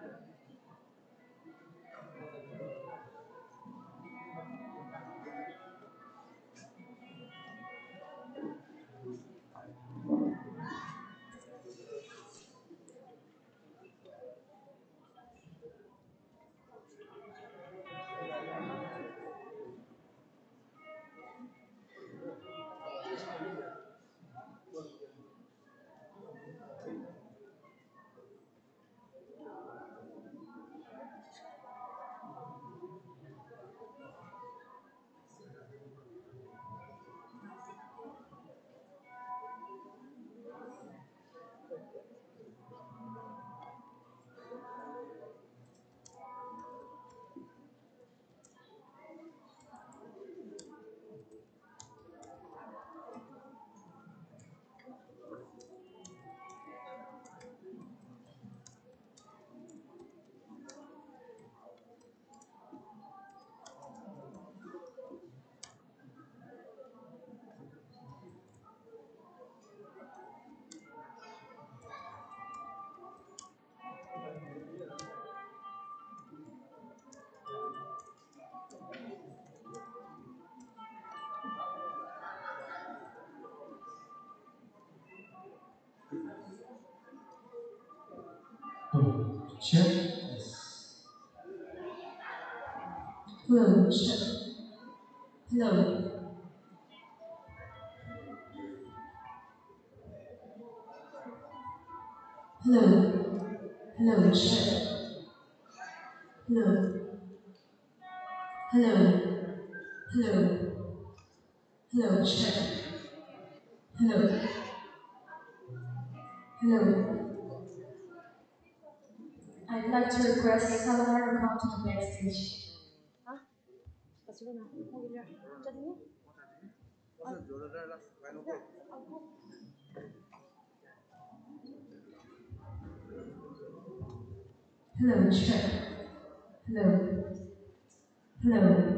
Check. Hello, check. Hello. Hello. Hello, check. Hello. Hello. Hello. Hello, check. Hello. Hello. I'd like to request Salomar to come to the backstage. Hello, check. Hello. Hello.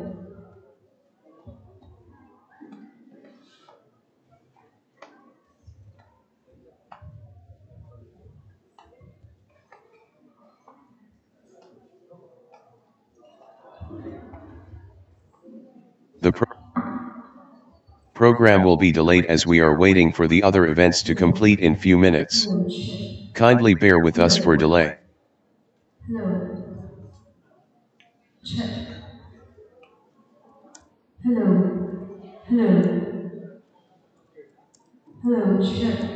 The program will be delayed as we are waiting for the other events to complete in few minutes. Kindly bear with us for delay. Hello. Check. Hello. Hello. Hello, check.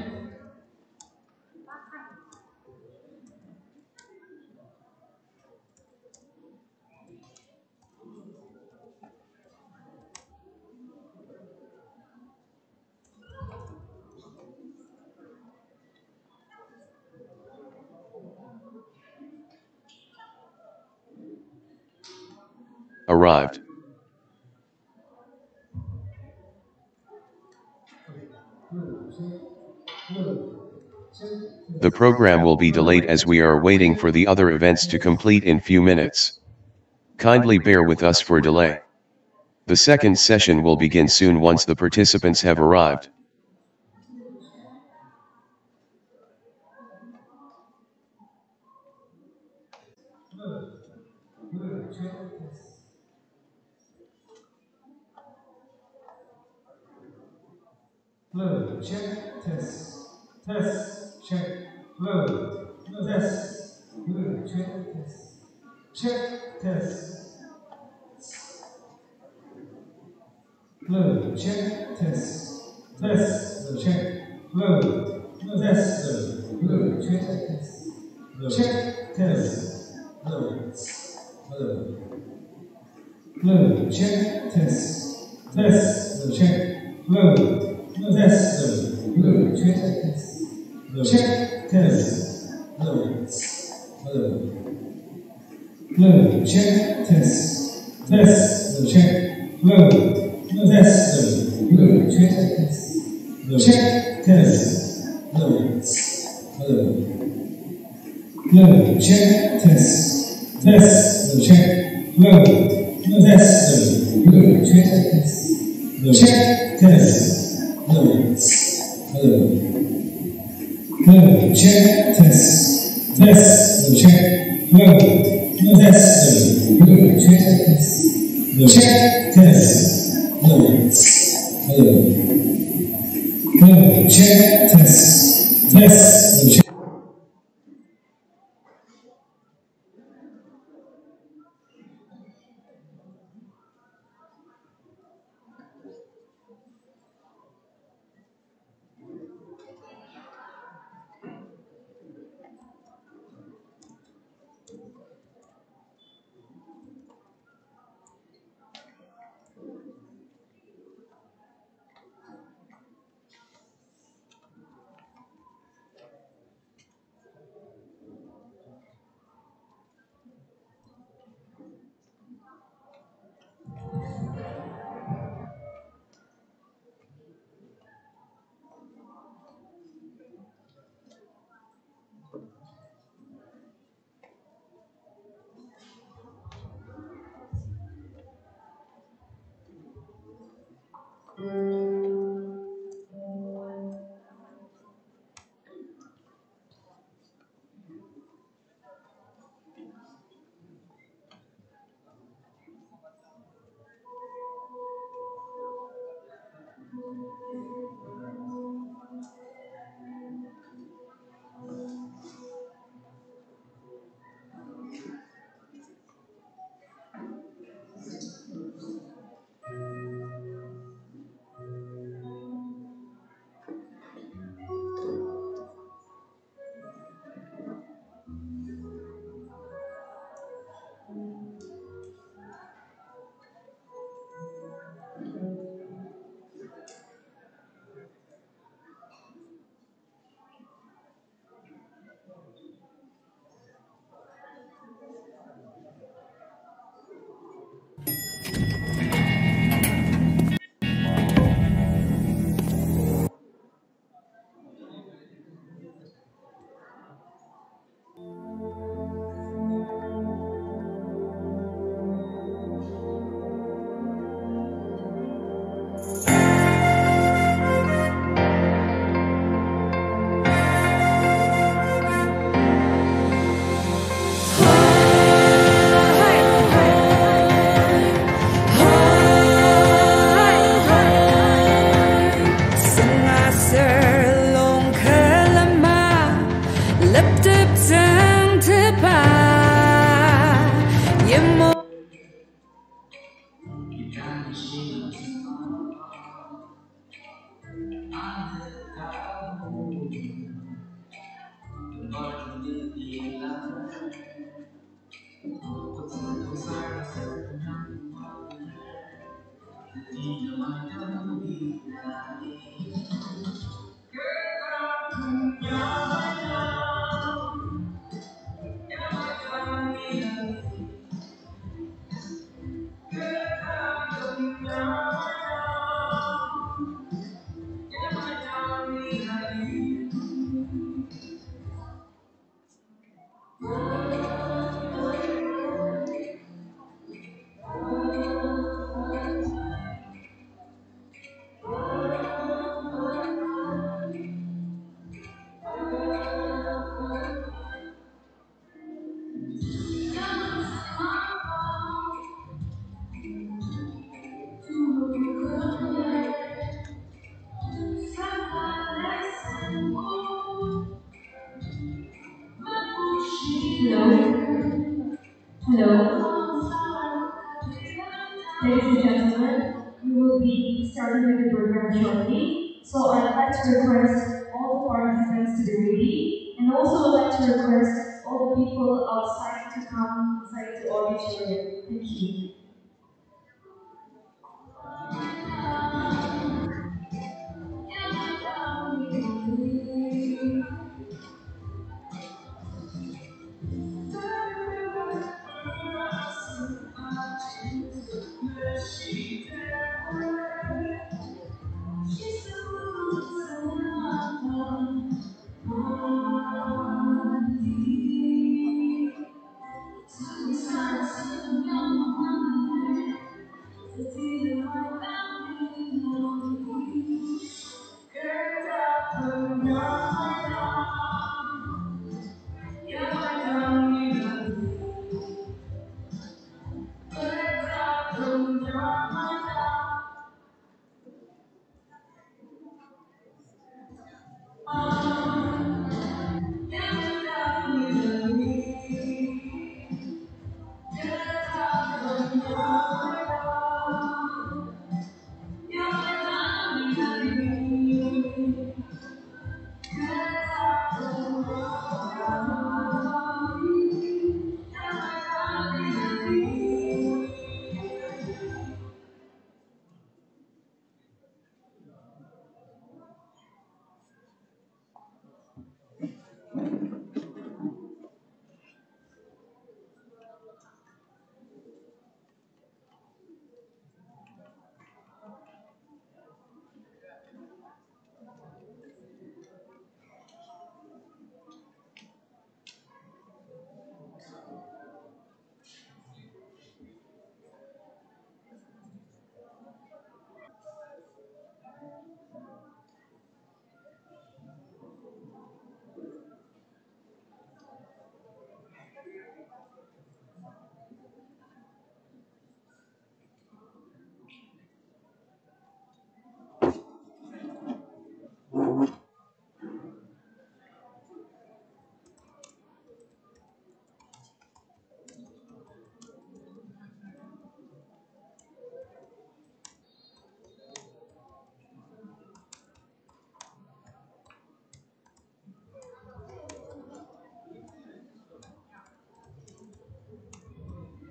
Arrived. The program will be delayed as we are waiting for the other events to complete in few minutes. Kindly bear with us for delay. The second session will begin soon once the participants have arrived. Hello, check, test, check, hello, test, hello, check, test, hello, check, test, check, hello, test, hello, check, test, hello, hello, check, test, check, hello. Test, hello, check, test, hello, hello, check, test, check, hello, test, hello, check, test, hello, hello, check, test, check, hello, test, hello, check, test. Hello, hello, hello, check, test, Test. No check. No. No test. No check. Test. No check. Test. No. No. No check. Test. Test. No check. Hello. Hello. Ladies and gentlemen, we will be starting with the program shortly. So I'd like to request all the participants to be ready, and also I'd like to request all the people outside to come inside the auditorium. Thank you.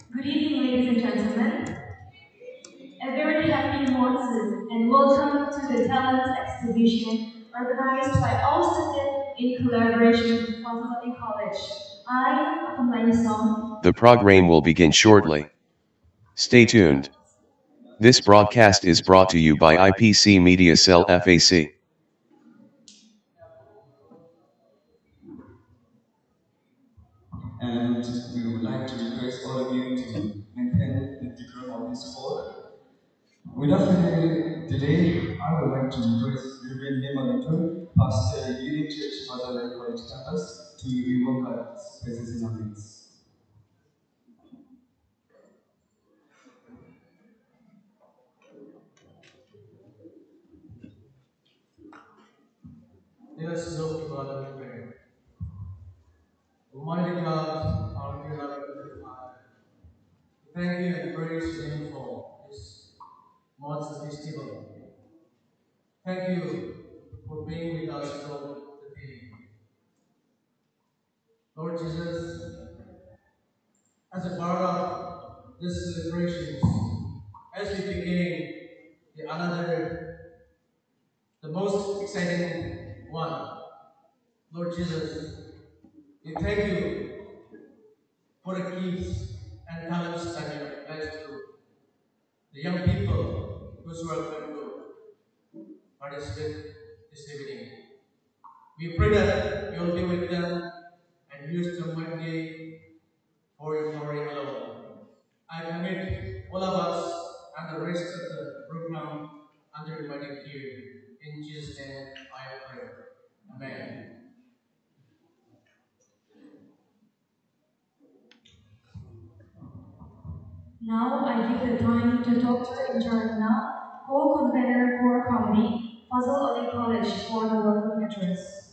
Good evening, ladies and gentlemen. A very happy Moatsu and welcome to the Talent Exhibition organized by Ao Senden in collaboration with Fazl Ali College. I, accompany song. The program will begin shortly. Stay tuned. This broadcast is brought to you by IPC Media Cell FAC. And we would like to request all of you to maintain the decorum of this hall. Without further delay, I would like to request Reverend Nemaluto, Pastor Unit Church, Fazl Ali College campus, to invoke God's presence in our midst. Let us go to God in prayer. Almighty God, our beloved Father, thank you and praise your name for this Moatsu Festival. Thank you for being with us throughout the day. Lord Jesus, as a part of these celebrations, as we begin the most exciting one, Lord Jesus, we thank you for the gifts and talents that you have blessed to the young people who are going to participate this evening. We pray that you will be with them and use them mightily for your glory alone. I commit all of us and the rest of the program under your mighty care. In Jesus' name I pray. Amen. Now I give the time to Dr. Injarna, co-convener for comedy, Fazl Ali College for the welcome address.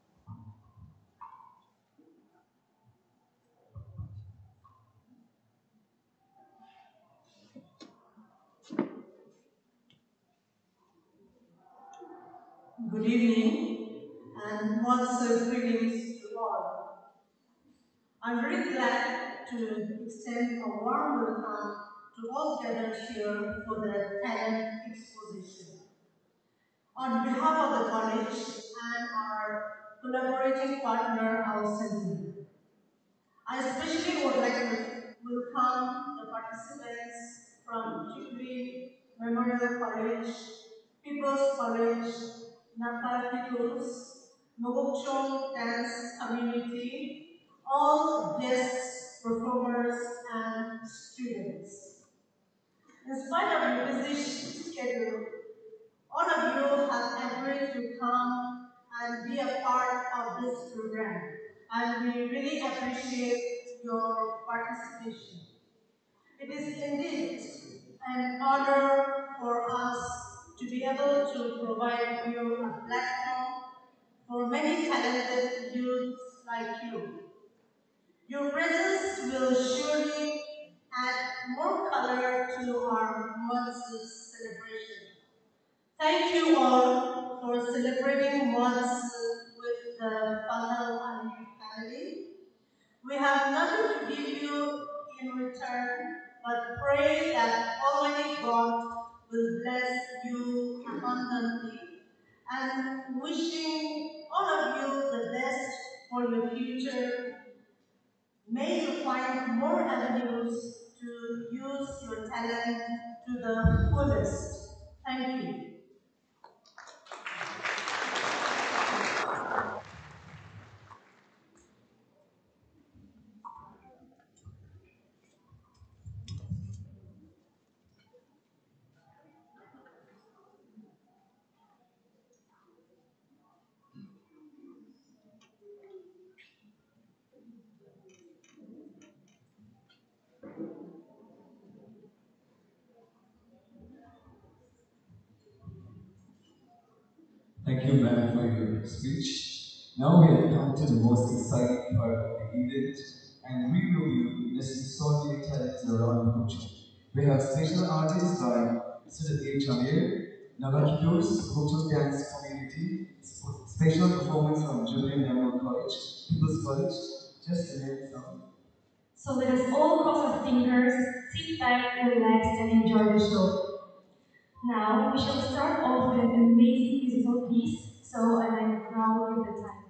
Good evening and Moatsu greetings to all. I'm very glad to extend a warm welcome to all gathered here for the talent exposition. On behalf of the college and our collaborating partner, Ao Senden, I especially would like to welcome the participants from Chikri Memorial College, People's College, Nepal People's, Mokokchung Dance Community, all guests, performers, and students. In spite of your busy schedule, all of you have agreed to come and be a part of this program, and we really appreciate your participation. It is indeed an honor for us to be able to provide you a platform for many talented youths like you. Your presence will surely add more color to our month's celebration. Thank you all for celebrating once with the Fazl Ali family. We have nothing to give you in return, but pray that Almighty God will bless you abundantly. And wishing all of you the best for your future. May you find more avenues to use your talent to the fullest. Thank you. Thank you, ma'am, for your speech. Now we have come to the most exciting part of the event, and we will be witnessing so many talents around the country. We have special artists like Sudat Jamir, Navakidos, Hotel Dance Community, special performance from Jubilee Memorial College, People's College, just to name some. So let us all cross our fingers, sit back, relax, and enjoy the show. Now we shall start off with an amazing musical piece, so I now give the time.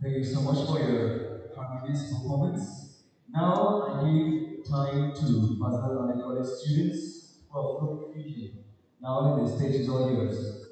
Thank you so much for your harmonious performance. Now I give time to Fazl Ali College students for group fusion. Now the stage is all yours.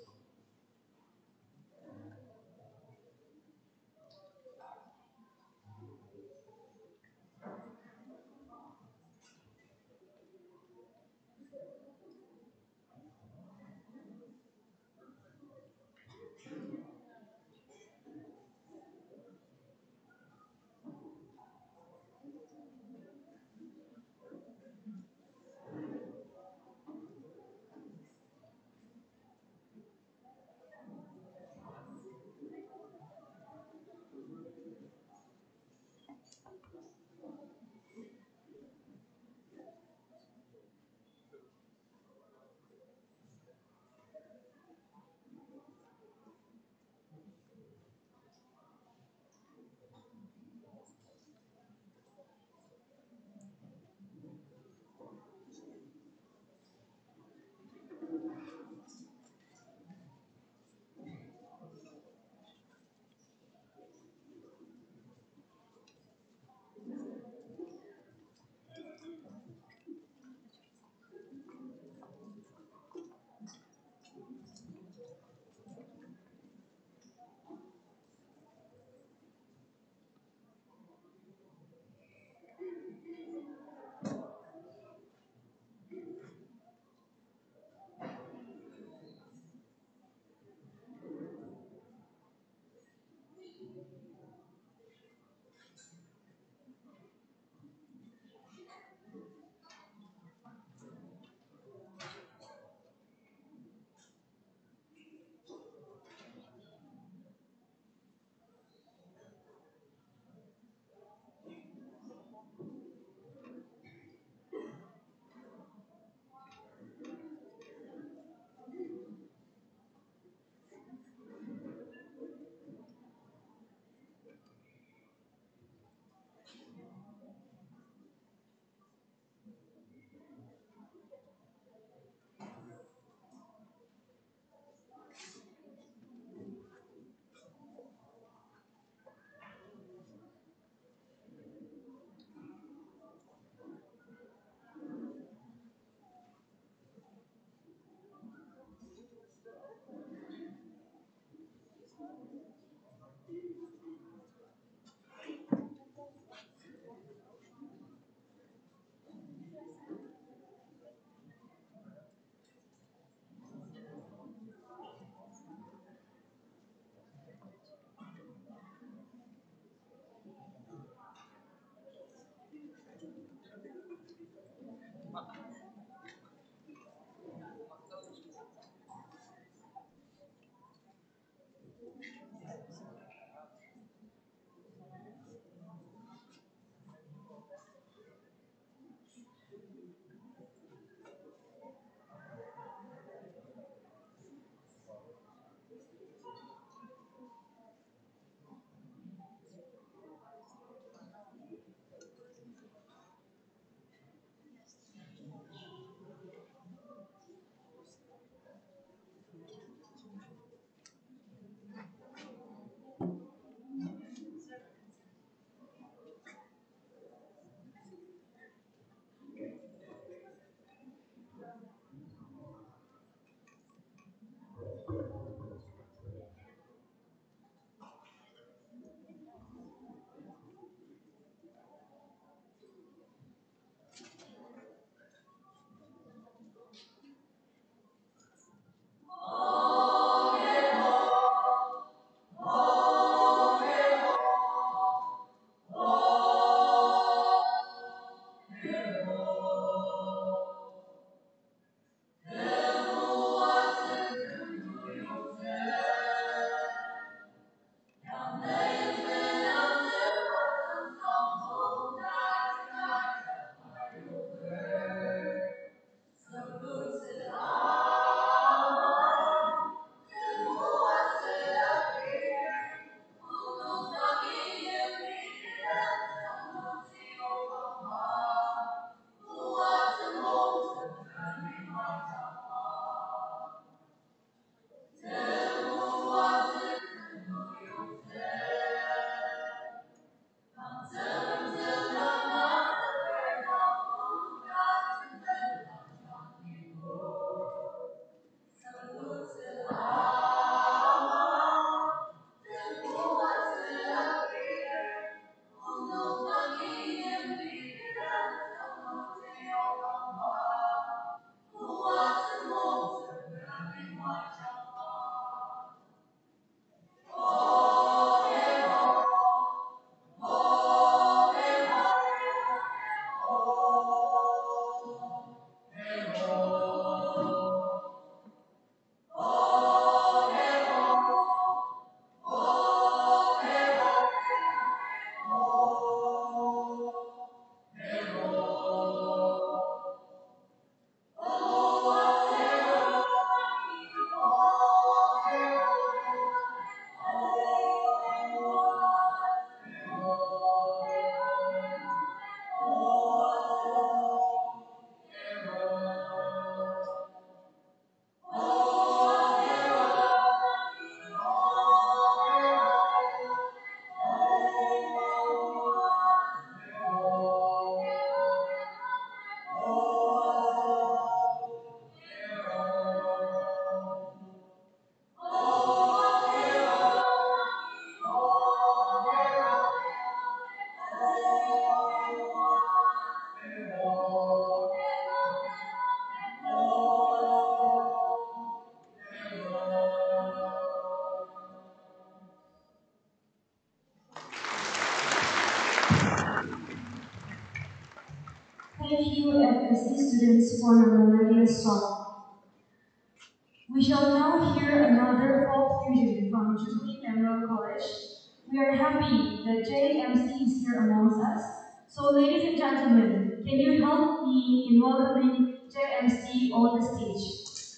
a few FSC students for a melodious song. We shall now hear another folk fusion from Jubilee Memorial College. We are happy that JMC is here amongst us. So, ladies and gentlemen, can you help me in welcoming JMC on the stage?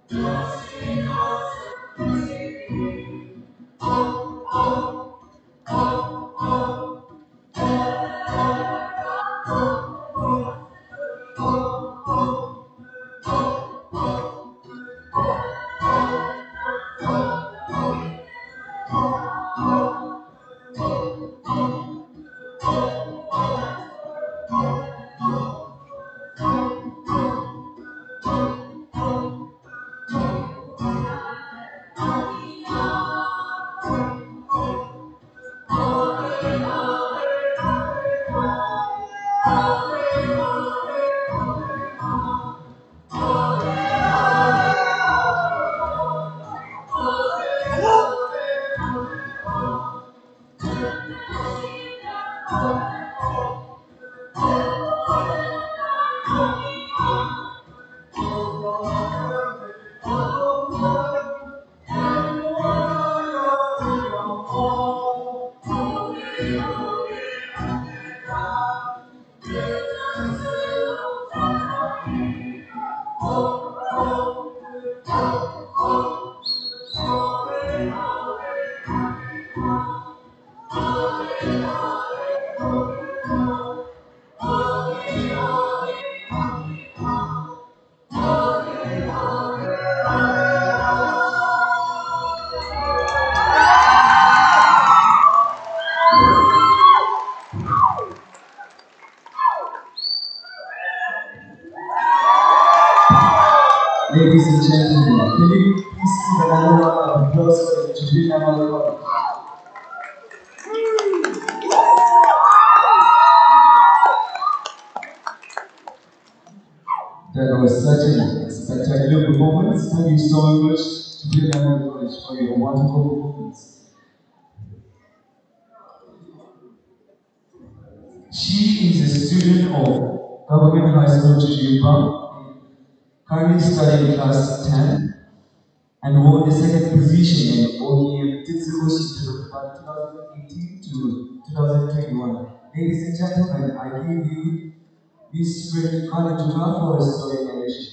Ladies and gentlemen, can you please give another round of applause for the Jubilee Memorial College? That was such a spectacular performance. Thank you so much, Jubilee Memorial College, for your wonderful performance. She is a student of Government High School Chichipa, currently studying class 10, and won the second position in OEM Titsugoshi from 2018 to 2021. Ladies and gentlemen, I give you Miss Fred Kanajuma for a story narration.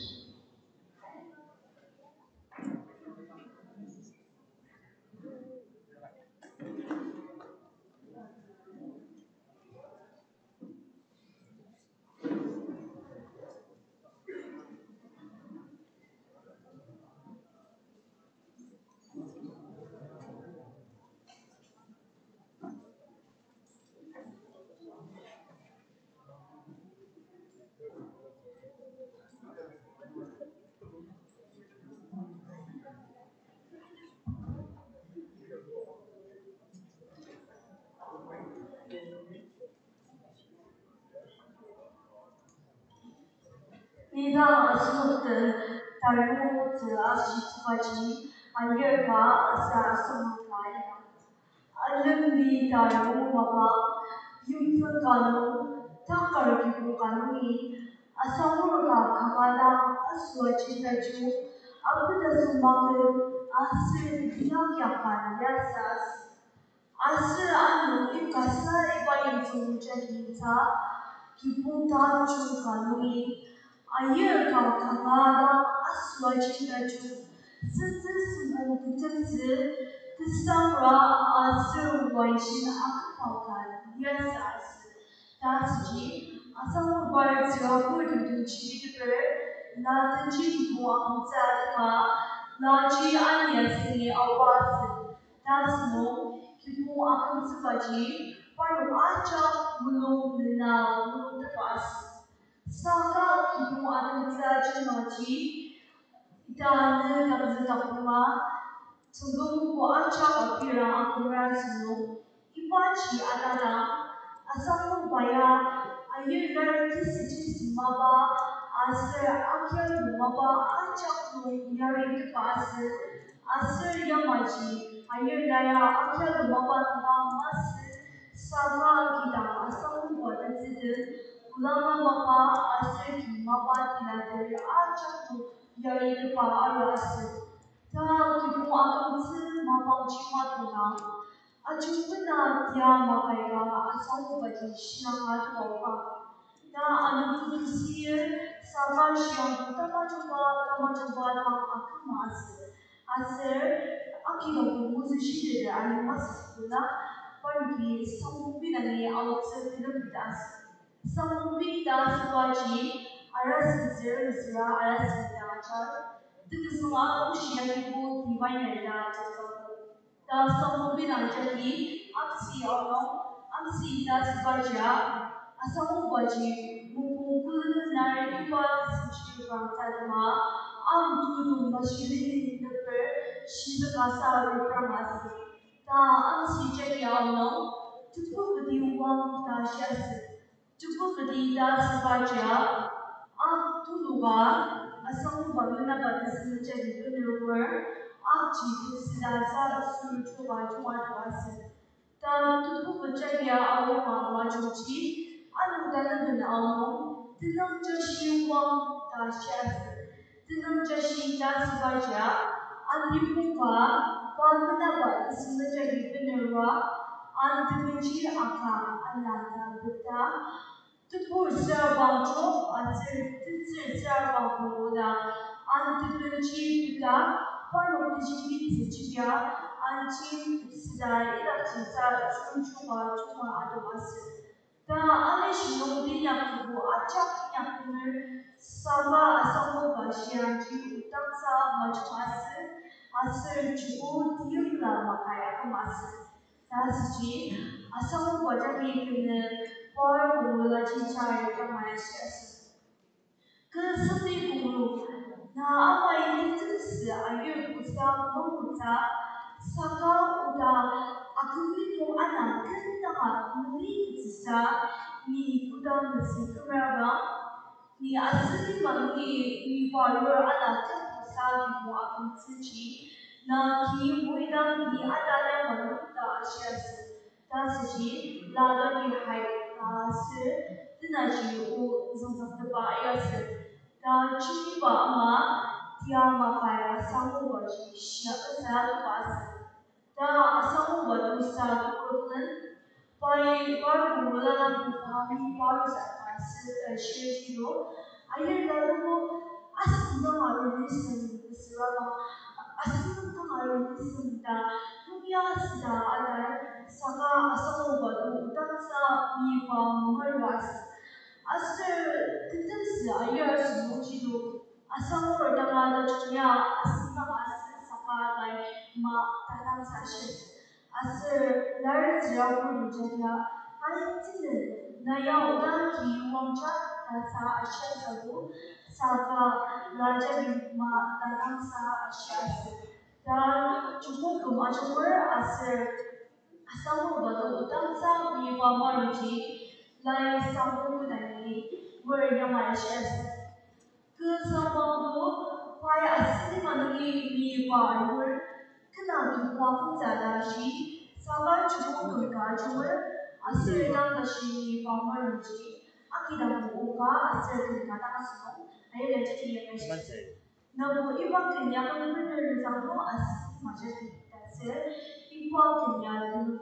Nida asumuktan tarmu asjitvaji ayerka asa asumukaya. Alumni tarmu mapa yumfun kanu takar kibu kanuni asamurka kamala aswaji taju abuda sumakir asir yakyakan yasas asir anu ikasa ibayim sumujanita kipunta chunkanui ayer ka kamada aswajitaju sisi kutumsi tisamra asir waishin akapaukan yasas tasji asamu barjo kudu chidiper latanji buamzadma laji anyasi awasi tasmo kipu akamsibaji paru acha mulung nina mulung tepas Saka kipu akan saja maji dan dapat takuma sebelum ku aca apira aku merasmu ibaci adana asal upaya ayer dari kisi maba asal akhir maba acak lu yari kepas asal yang maji ayer daya akhir maba tengah mas saka kita asal buat itu Lama mapa asir mapa tidak dari acak lu yari kepas aras 다 기부 아kam스 마방치마도나 아주부나 디아 마가이가 아사우바지 신앙하도가 anu tu sir sama siang tama coba lang aku asir akilo musisi de anu masuna pergi sampai dari outside kilometers sampai das baji aras zera aras dacar itu semua usia ibu divine ada da sampai nanti aksi das baja asamu baji mukul nari iba suci bangsa ma tudo masih leper shizu kasa berpramasi ta aksi jadi awal cukup beri uang ta syas cukup beri da sebaja tuluga asamu baguna batas menjadi peneruar jitu sedasa suruh coba ta tuku berjaya awal mama cuci anu dalam awal dalam jadi uang ta syas dalam jadi ta sebaja anti muka baguna batas menjadi peneruar anti akam anata beta tupu serabang jo asir serabang puluda anti beta panok dijini sejia anti sedai ida cinta cuma ada masih da ane shino di yang kubu acak yang kumer sama asamu bashian di utang sa macam asir cukup tiup lah makaya kemas Tasji asamu baca kene por gula cincai kamaisias keseti gulu na apa ini terus ayu kusa mengkusa saka uda aku itu anak kentang muli sisa ni uda mesti keberapa ni asli mangi ni baru anak kentang mu akan suci na ki muidam ni adala manuta asyas tasji lada ki hai tas tinaji u zangzang teba ayas ta chini ba ma tia ma kaya samu baji shia sa pas ta samu badu sa kurun pai par gula na bukhami par sa shia kilo ayar lalu asma maru listen sirama asma maru listen ta dunia sida adar saka asamu badu tansa mi pa marwas asir tendensi ayar semujido asamu pertama dunia asma asir saka lai ma tanam sashe asir lar jauh dunia ay tinen naya udah ki wangcha tansa asya sabu saka raja ma tanam sa asya dan cukup kemajuan asir asamu batu utang sa mi pamaruji lai sampu nani wernya malaysia ke sampu pai asli managi mi pamur kena kita pun jada shi sabar cukup kemajuan asir dan dashi mi pamaruji akidam buka asir kata asno ayo lagi yang masih namu ibang kenya kan benar zango asli macam dasar ibang kenya tu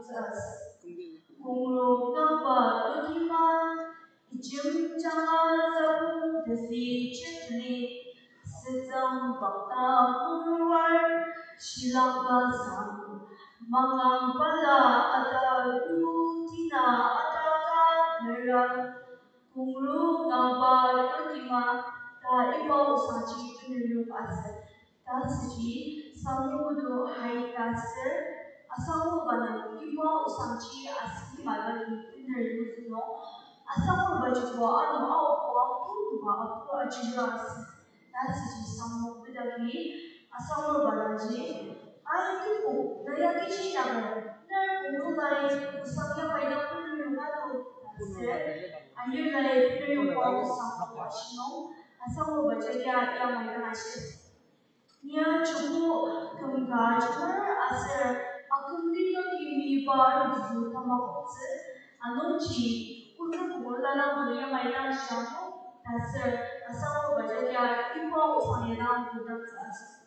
Kungro ngapa lukima ijum jangan sabun desi cetli sedang bakta keluar silang basam mangang pala ada rutina ada kamera Kungru ngapa lukima ta ibaw saji peneluk asal tasji samudu hai tasir asamu bana ibaw saji asli madani peneluk no asamu bajwa anu awwa puwa apu ajiras tasji samu bedagi asamu banaji ai tuku daya kici jaga nar kungru lai usakya paida peneluk anu tasir Ayer lai pero wang sang washino asal baca ya yang mereka nasi. Nia cukup kemgajar asal aku lihat ini baru buku tamakotse anunci untuk bola yang mereka shamu asal baca ya ibu usang yang budak sas.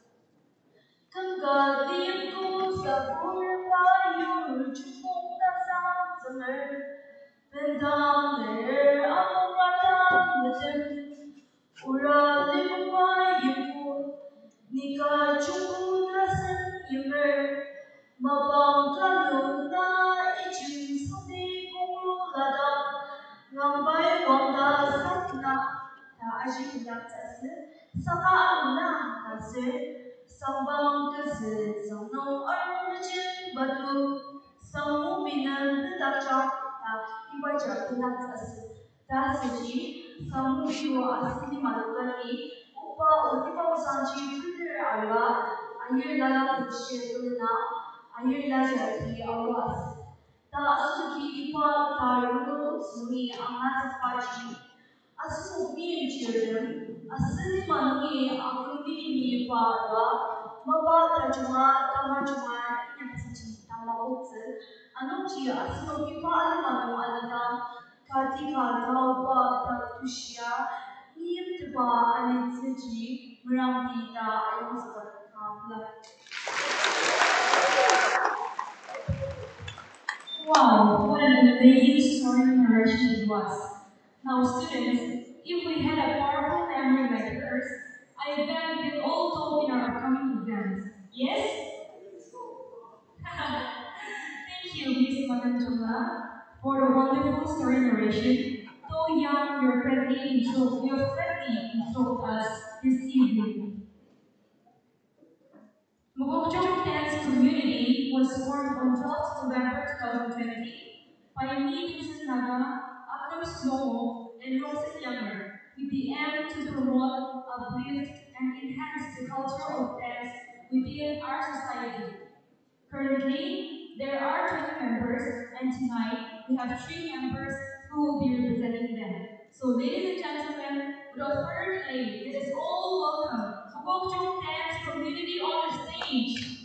Kenggalimku sabur payung cukup tak sama Bendamer amrata Wow, what an amazing story narration it was. Now, students, if we had a powerful memory like hers, I bet we can all talk in our upcoming exams. Yes? Thank you, Miss Madanchula, for the wonderful story narration. So young, you have friendly instruct us this evening. Mokokchung Dance Community was formed on 12th November 2020 by me, Mrs. Naga, Akram Slomo, and Rosen Younger, with the aim to promote, uplift, and enhance the culture of dance within our society. Currently, there are 20 members, and tonight we have 3 members who will be representing them. So, ladies and gentlemen, without further delay, let us all welcome Mokokchung Dance Community on the stage.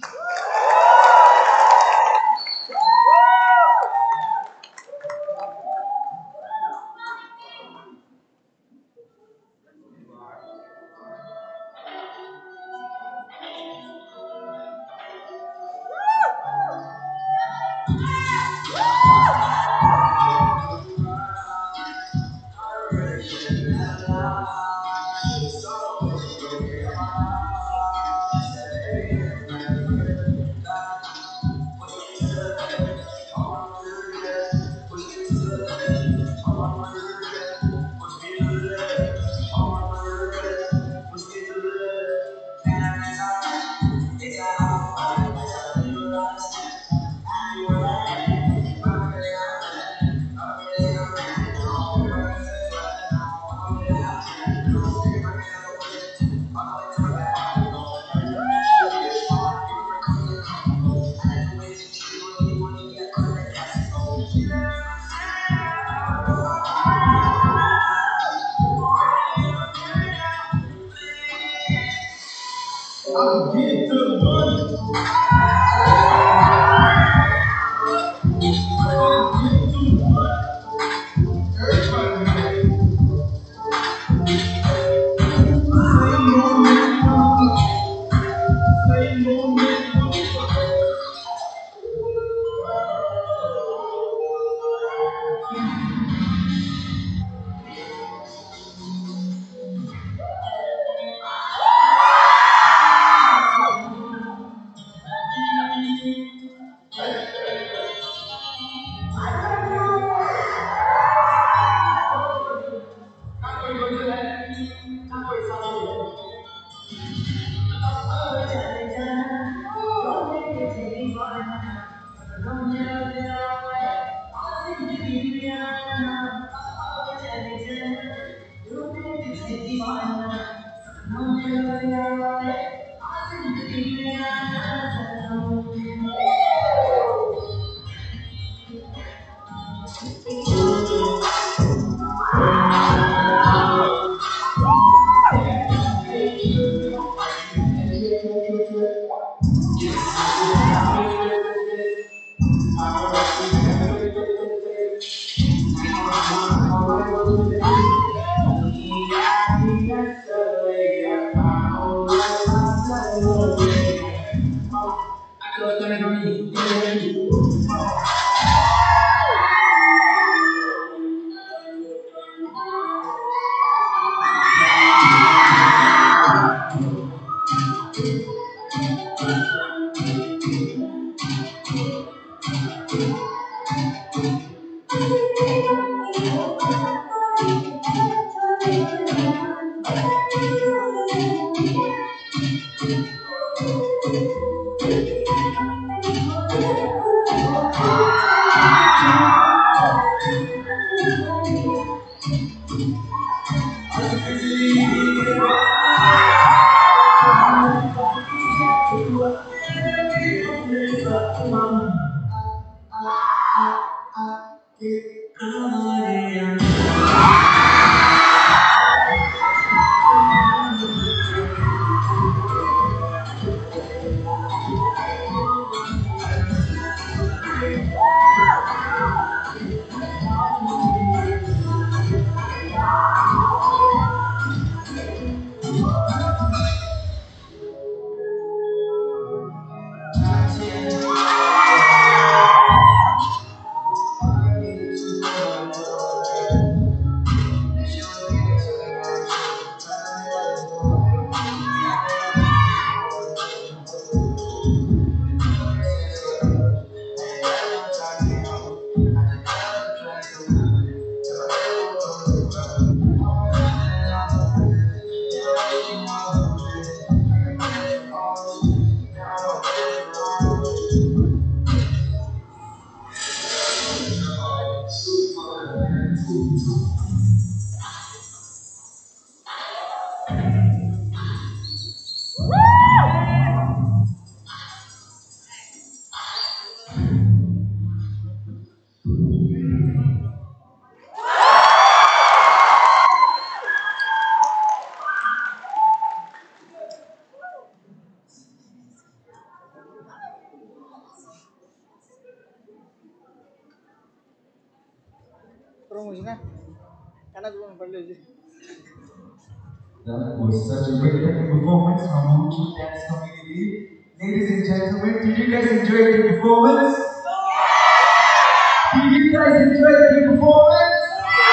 That was such a breathtaking performance from Moatsu dance community. Ladies and gentlemen, did you guys enjoy the performance? Did you guys enjoy the performance?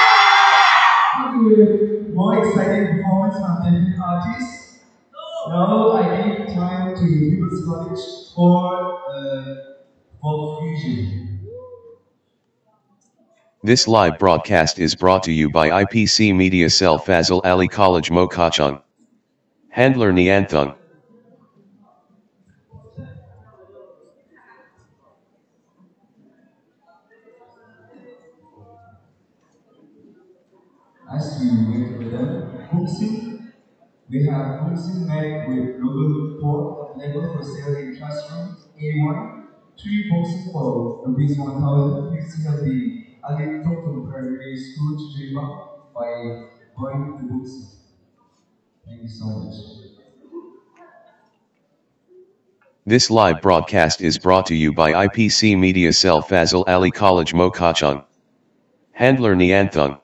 With more exciting performance from different artists. Now I give time to People's College for fusion. This live broadcast is brought to you by IPC Media Cell Fazl Ali College Mokokchung. Handler Nianthung. As we wait for them, Boomsing, we have Boomsing met with global port level for sale in classroom A1, 3 boxes for rupees 1000. Please help the Ali Total Primary School to dream up by buying the books. Thank you so much. This live broadcast is brought to you by IPC Media Cell Fazl Ali College Mokokchung. Handler Nianthung.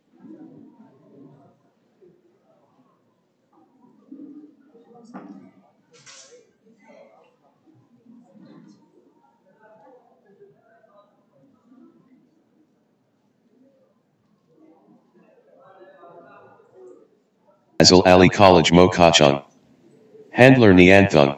Fazl Ali College Mokokchung. Handler Nianthung.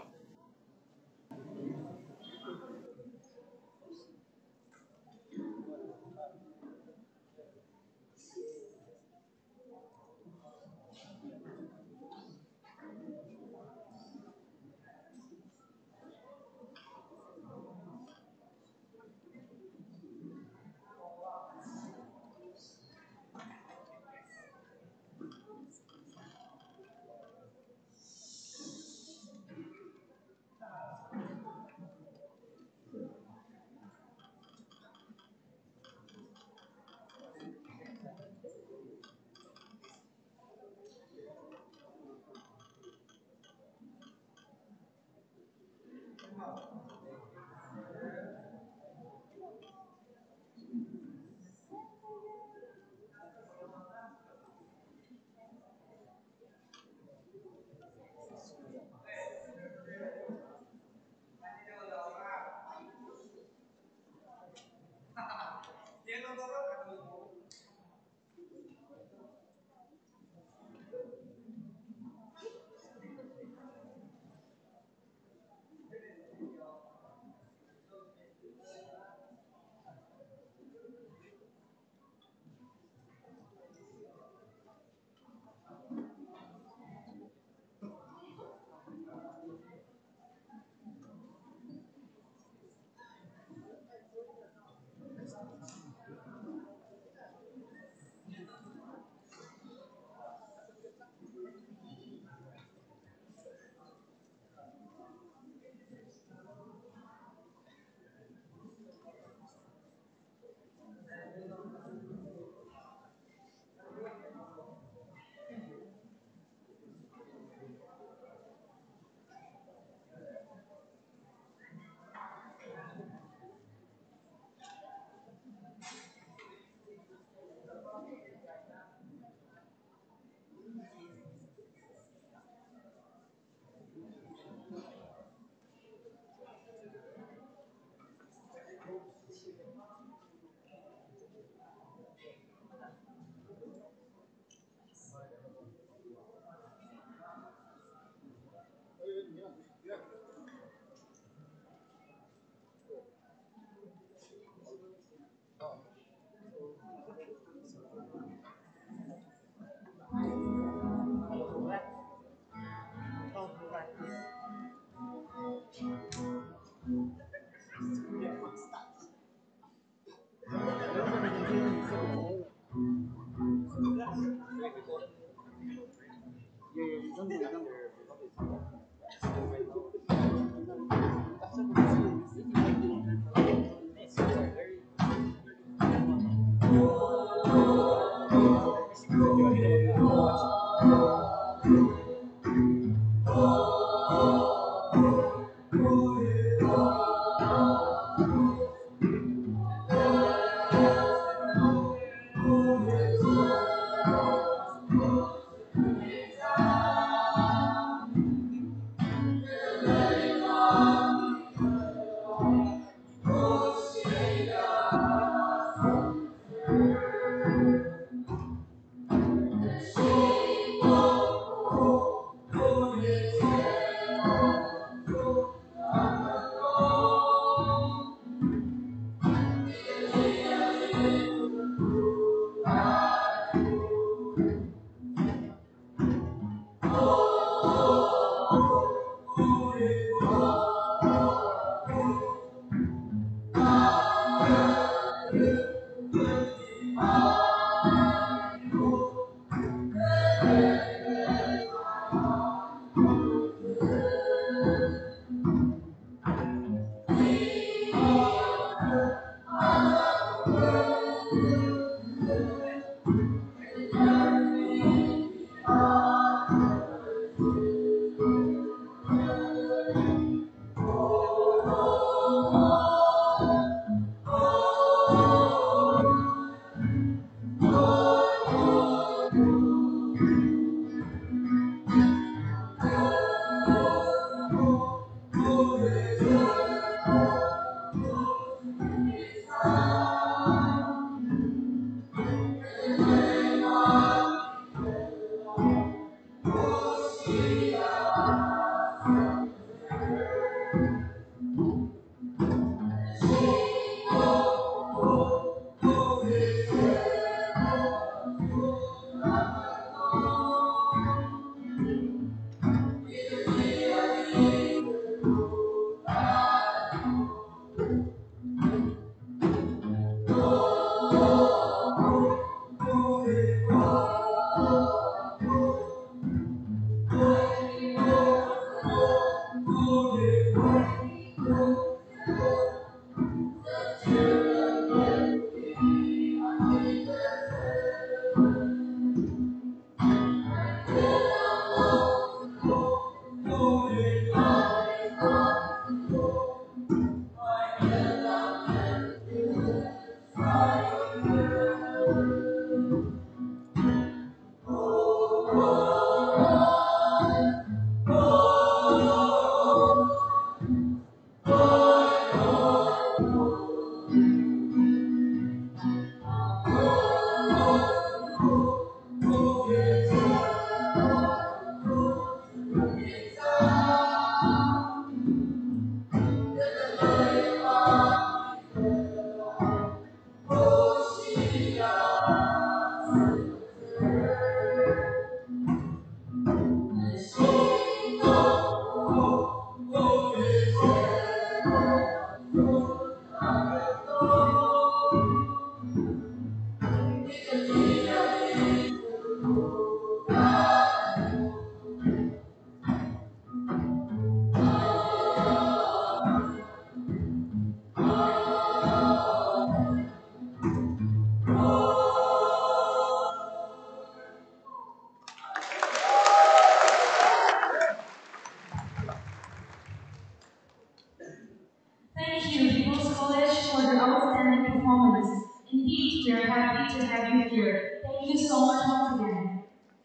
Thank you, People's College, for your outstanding performance. Indeed, we are happy to have you here. Thank you so much once again.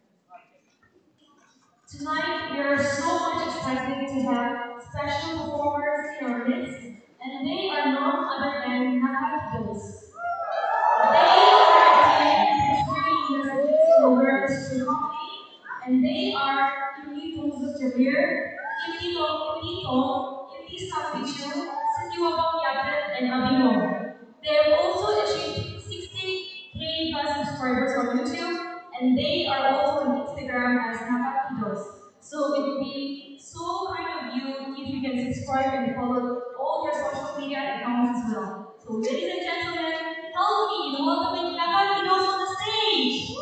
Tonight, we are so much excited to have special performers in our midst, and they are none other than Nakakidos. They are attending three universities in Wales to company, and they are Imli Tungsu Career, Imli Long Imli Tong, Imli Sapichu, Sitiwabang Yapet, and Abino. They have also achieved 60K plus subscribers on YouTube, and they are also on Instagram as Nakakidos. So it would be so kind of you if you can subscribe and follow all their social media accounts as well. So ladies and gentlemen, help me in welcoming Nakakidos on the stage!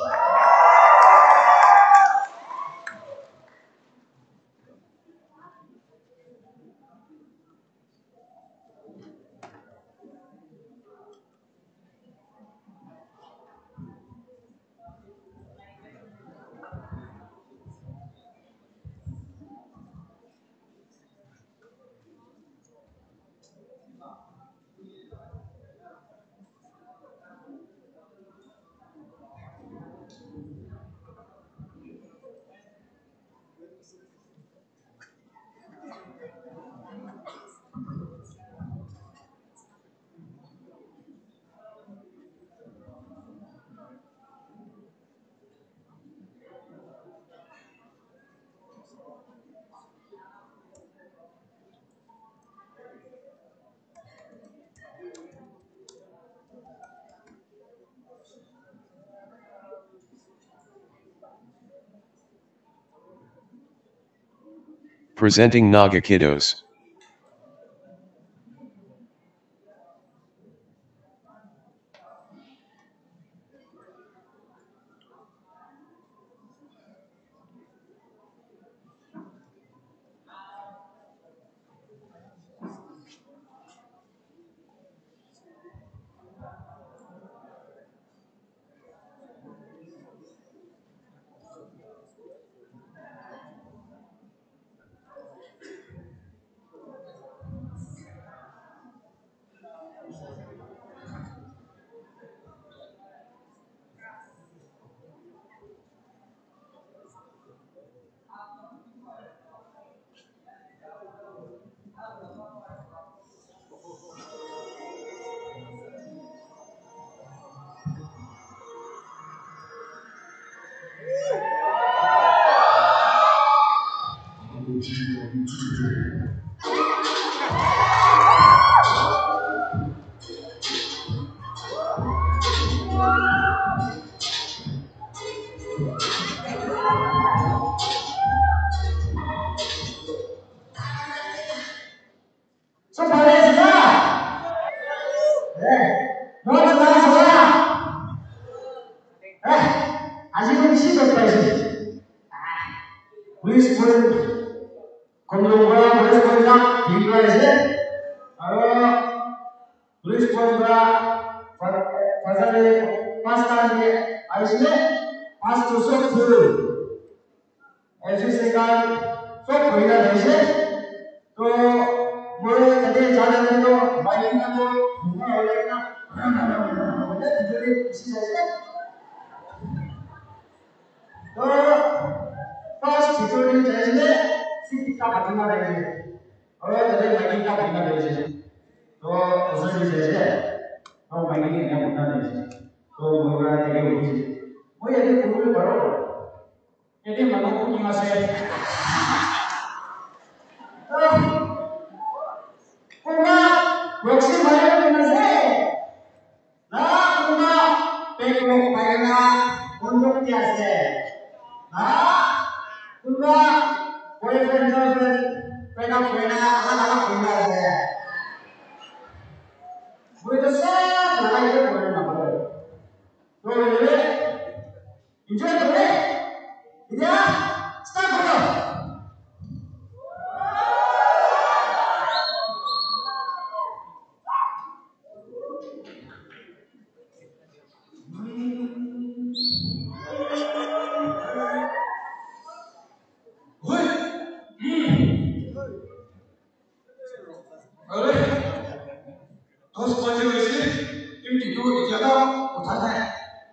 Presenting Naga Kiddos. Please put Kondonga boleh banyak tinggal aja. Please put Fazl Ali College Mokokchung pas tusuk full. ऐसे से काल सब पहिला रहेছে तो मोरे कदे जाने तो bike में तो घुमा होले ना बोले बिजली किसी रहेছে तो फर्स्ट सिक्योरिटी रहेছে सिटी का बदला रहेছে और कदे बाइक का बदला रहेছে तो उसने रहेছে तो बाइक ने बदला रहेছে तो मोरा देखे उठी वो ये पूरे बरोबर ये मनो को किमा से Kuma boxi bayar mana Nah, kuma pekok bayar untuk tiasa. Nah, kuma boyfriend girlfriend pekok bayar anak-anak kuma aja. Begitu sah, lagi itu boleh nak boleh. Boleh, enjoy boleh. Iya, start boleh. दोस्त बचे हुए से इनकी दो जगह उठाता है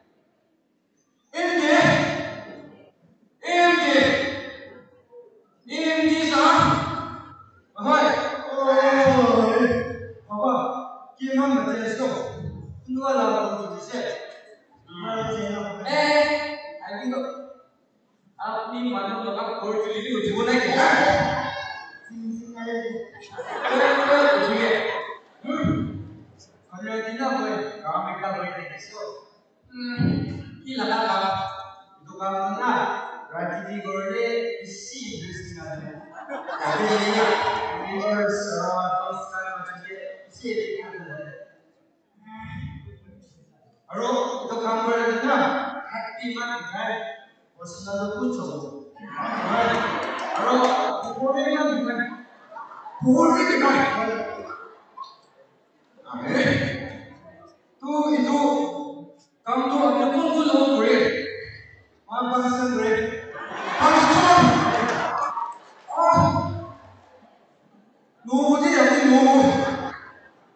इनकी साथ हाय ओए बाबा कि हम बचे इसको तुमको लगा तो जैसे आई तो अपनी मानो लगा कोई चीज को जीवन है क्या kalau tidak boleh kami tak boleh besok kita lama itu kamu nak berarti di goreng isi bersihnya tapi ini members terus kan macam dia isi dia Aro itu kamu berarti nak happy man kan personal kucing Aro pukul ini kan pukul ini kan तो itu kamu tuh ada kumpul sama gue apa alasan gue harus turun oh nunggu dia nanti nunggu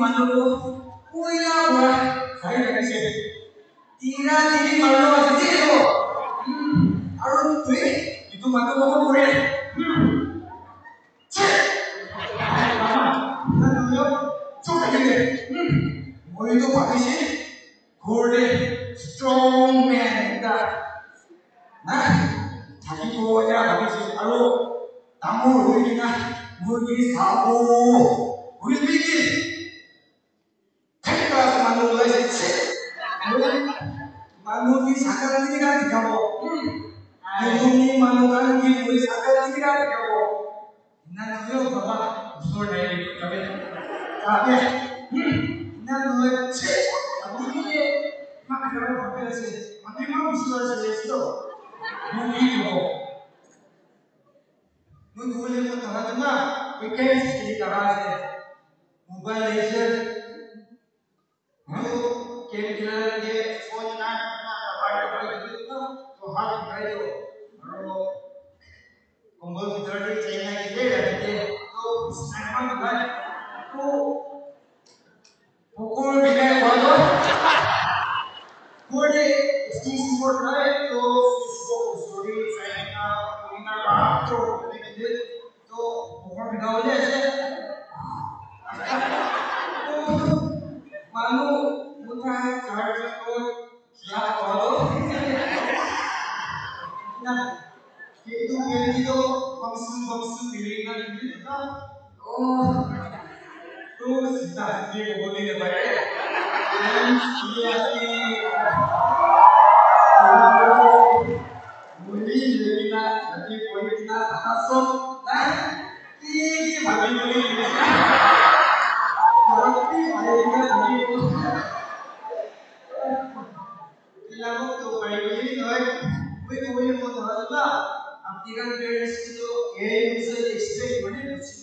Manu, Kuya, saya kasi. Tira, tiri, Manu, kasi ito. Arun, itu Manu mo ko rin. Mo itu pakai sih, gede, strong man kita. Nah, tapi ko ya pakai sih, alu, tamu ini na, gede sabu, gede bikin. Kita Manu mulai sih, Manu di sakar ini kan kamu. Ini Manu kan di sakar ini kan kamu. Nah, yo bapa, usur dari kami. Tapi, nah lo cek, tapi ini mak kalau pakai sih, tapi mau usur saja itu. Mungkin itu. Mungkin boleh mau tahan mana? Weekend sih tahan sih. Mobile Legends, game खेलने के phone ना apa itu तो हाथ दिखाई दो और कंबल भीतर के चाइना के ले रहते तो स्नैपर भाई तो पकोड़ बिना वालो कोडे स्कीम स्पोर्ट है तो उसको स्टोरी चाइना इनर बात तो लेकिन तो पकोड़ बिना वाले ऐसे Manu muka charger ko siya ko nah itu itu bangsu diri na dito oh tu sudah dia boleh baik dan dia si boleh jadi na jadi boleh na hasok nah ini bagi tapi ada juga tadi itu lalu tuh bayi ini gue mau tahu lah artikan parents itu bisa expect mana sih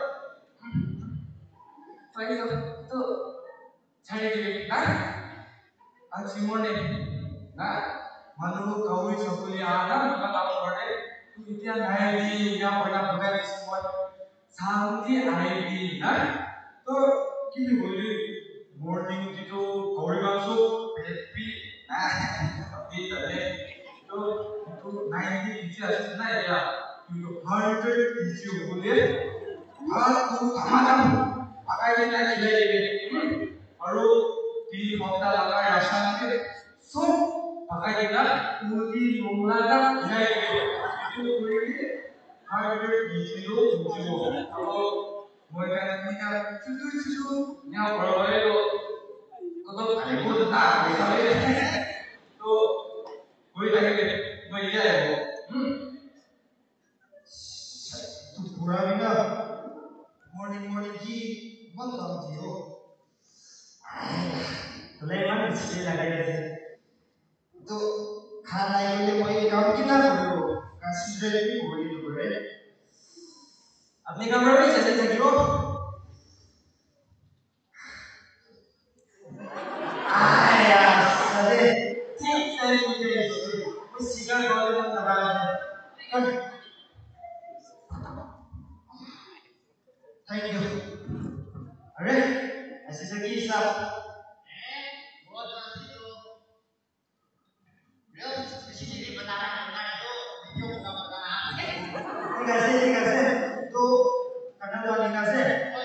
Fine tuh cari dulu kan aji mone nah malu kau itu kuliah ada maka tahu pada tu itu yang ID yang pada pakai semua sampai ID nah तो किसी बोली morning की तो कौड़ी मांसो happy ना अभी चले तो 90 पीछे ऐसे ना या तो 100 पीछे बोले आज तो हमारा पकाई लेना खिलाएंगे और ती हफ्ता लगा राशन के सब पकाई लेना पूरी लोमला का खिलाएंगे तो बोले 100 पीछे तो Mereka kita cucu yang berlalu itu, kalau ada pun tak misalnya tu, boleh tak kita, boleh ya bu, tu pura bina, morning ji, malam jiyo, lepas itu lagi ni, tu खाना ये वही काम कितना करो, कंसीडर भी बोली तो बोले, अपने कमरे में चले जाइए रो आया सदे ठीक सही मुझे उस सिगार वाले में लगा है थैंक यू अरे ऐसे से की सब बहुत अच्छी तो real किसी चीज बताना है तो वीडियो का बताना ठीक है तो करना वाली का से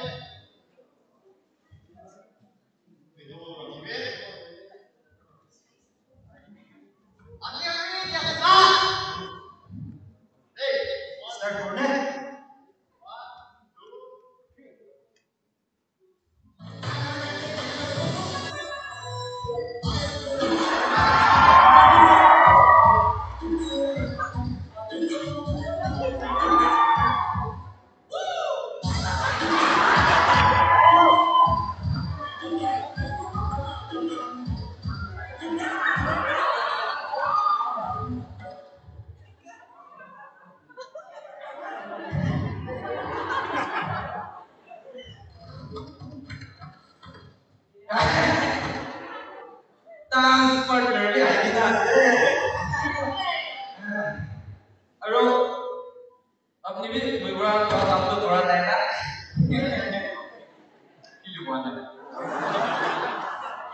अपनी भी मुझे बड़ा काम तो थोड़ा रहता है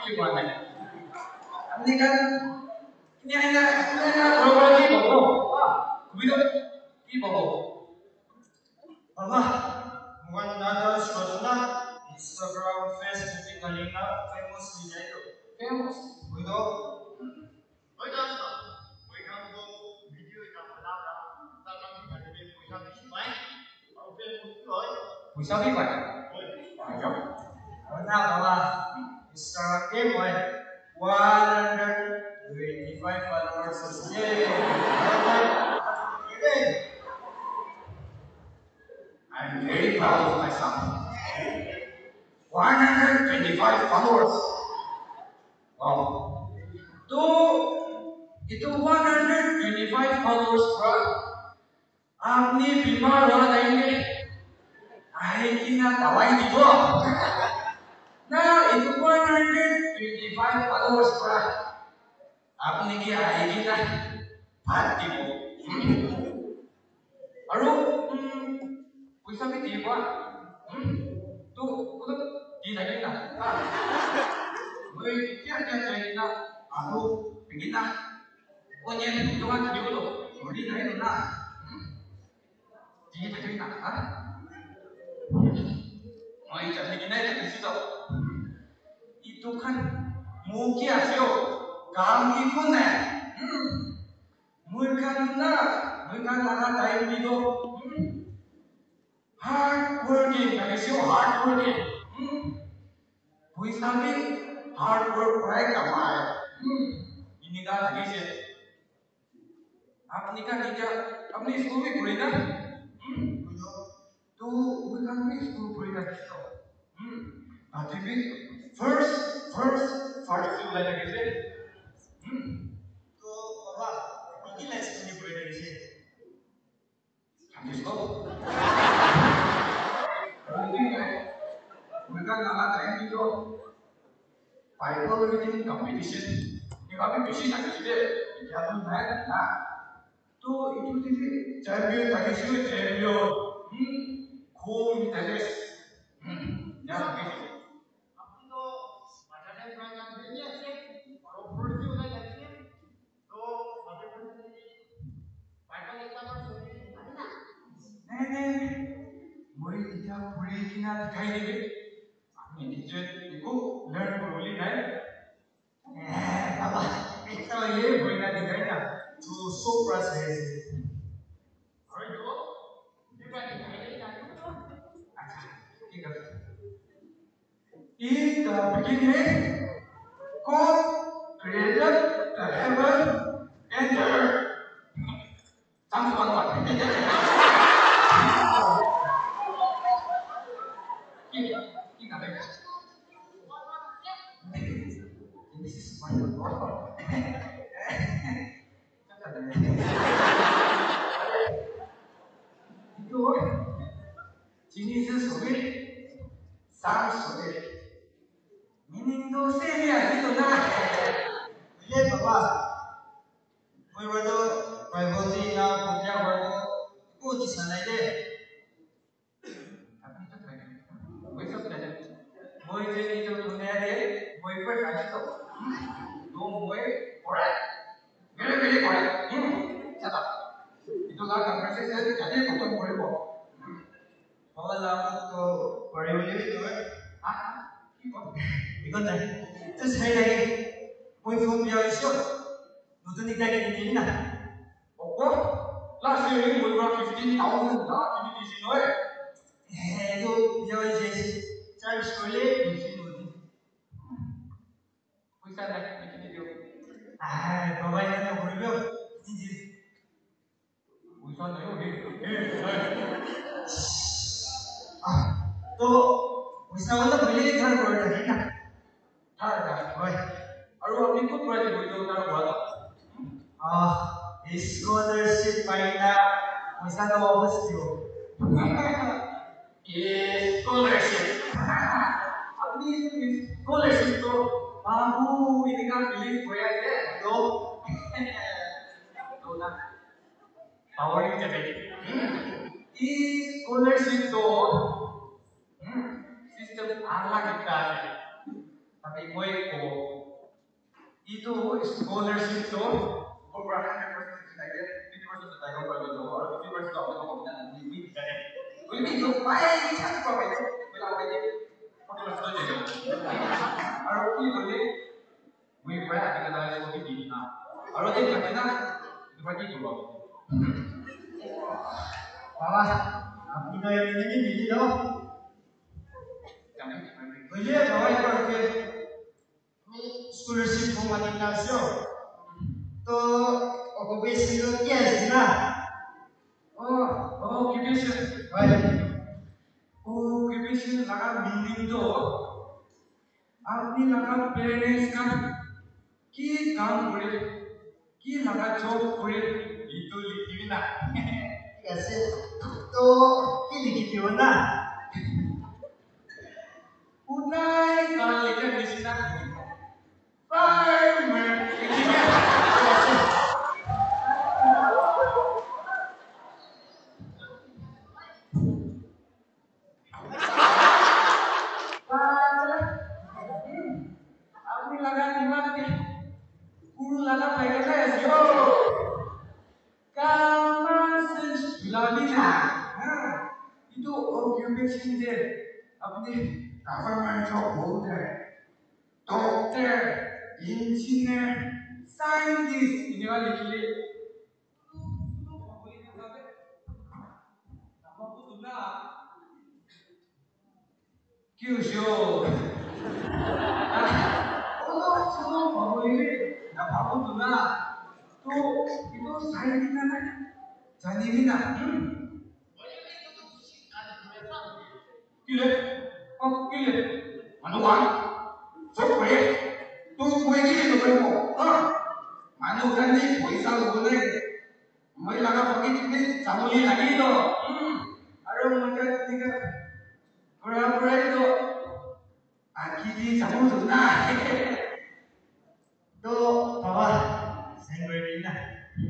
gimana? Ini kan ini hanya berapa lagi bobo? Begitu, ini bobo. Allah, mengandalkan suasana Instagram, Facebook, Galina, famous di itu. Famous, begitu. Bisa bisa. Now, Instagram game 125 followers. Yay! I'm very proud of myself. 125 followers. Wow. Itu 125 followers, bro. Apni bimar wala ini. Ay, kinataway dito. Now, itu 125 followers, bro. Apni kaya kita party mo. Aru, bisa di ba? Tuh, di lagi na. May kaya jadi na. Aru, pingin na. Onyen, tuhan di ulo. Hindi na ito na. Di lagi na. May jadi na ito dito. Itu kan muki asyo. Kami pun na. Mereka nak time dito. Hard working, kasi hard working. Puis namin hard work right kamay. Ini dah lagi sih. Apa nikah nikah? Apa ni school ni puri dah? Tu bukan ni school puri dah kita. Tapi first school lagi sih. Tu apa? Ini lagi school ni puri dah sih. Kami school. Mereka nama time itu Bible reading competition. Ini kami besi nak sih deh. Jatuh naik, nah. Tuh itu sih champion tadi sih champion. Cool tadi. Ya begitu. Aku tuh pada time pernah champion sih. Kalau first udah jadi tuh pada first ini Bible kita masuk ini. Nenek, murid kita puri kita dikai deh. Ini jadi aku learn beruli kan? Apa? Kita ye boleh nak dikai nak? To so frustrated. Hari tu, dia dikai nak tu. Kita. Kita begini. God created the heaven and the earth. Sama banget. This is my God. Itu jenis sesuatu, sang sesuatu. Meaning dosa ni ada tu nak. Ini bapa. Moi baru Bible ni nak punya baru. Aku di sana je. Apa itu tadi? Moi sesuatu. Moi jadi itu dunia dia. Moi first ada tu. Moi correct. Very correct. Siapa? Itulah conversation jadi betul boleh buat. Kalau lama tu boleh itu. Ikut dah. Terus saya lagi. Moi phone biar isu. Nutun ni lagi ni na. Oh, last year moi berapa 15,000 dah ini di sini. Itu biar isu. Charge sekolah di sini. Bisa dah ini video. Bawa yang tu boleh. Ini. Bisa dah yo. तो विश्राम तो पहले घर पर रही ना घर का भाई और वो अपनी खुद पर कोई तो कर हुआ था स्कॉलरशिप पाइना वैसा तो वापस दियो ये स्कॉलरशिप अपनी स्कॉलरशिप तो बाबू इनका बिलिंग होया है तो ना पावर नहीं चलेगी ये स्कॉलरशिप तो sistem ala kita tapi Moi ko itu scholarship to over 100% excited 50% tayo ko ito or 50% ako ko na limit ka limit ko pa chance ko ito wala pa din pag mas ko dito aro ko yun we were at the live ko din na aro din pa na itu pa din ko Bawa, apni to ini biji do. Oye, bawa itu ke scholarship ko matinasyo. To occupation yes na. occupation occupation laga meaning to apni laga parents ka ki काम करे की लगा job करे itu लिखी ना Yes. To kili kiti na. उठाई काल लेकर निश्चित farmer आपने लगा दिमाग के guru lala pakai saya yo kamu selagi itu occupation deh अपने government job holder doctor engineer scientist ini वाले के लिए क्यों ना बाबू तुना तो itu saya di mana jadi ini nak kile oh kile manuan so kue tu kue kile tu kue mo manu kan ni पैसा बोले मैं लगा पकी तुमने चामुली लगी तो अरे मुझे ठीक है पूरा पूरा तो आखिर जी चामू तुना To bawa sendiri na.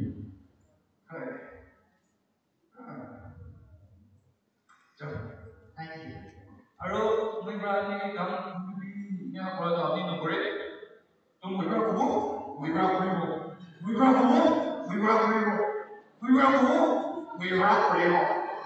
Thank you. Aro मैं ब्रांड के काम यहाँ पर तो आपने नौकरी तुम विवरा को विवरा करेंगे विवरा को विवरा करेंगे विवरा को विवरा करेंगे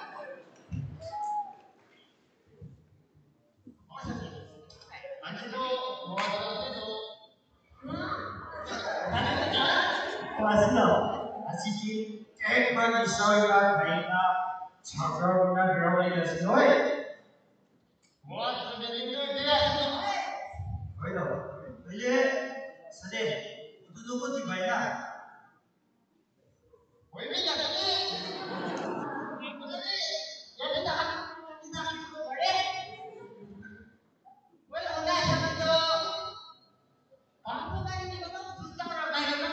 Pasno, asiki एक बार इशारा करना छात्रों को ना ड्रामे जैसे होए बहुत सुंदर दिया होए तो ये सजे उधर को दिखाई ना होए भी क्या करते ये भी ना किसको बड़े वो होना है तो हमको नहीं निकलता सिस्टम रखा है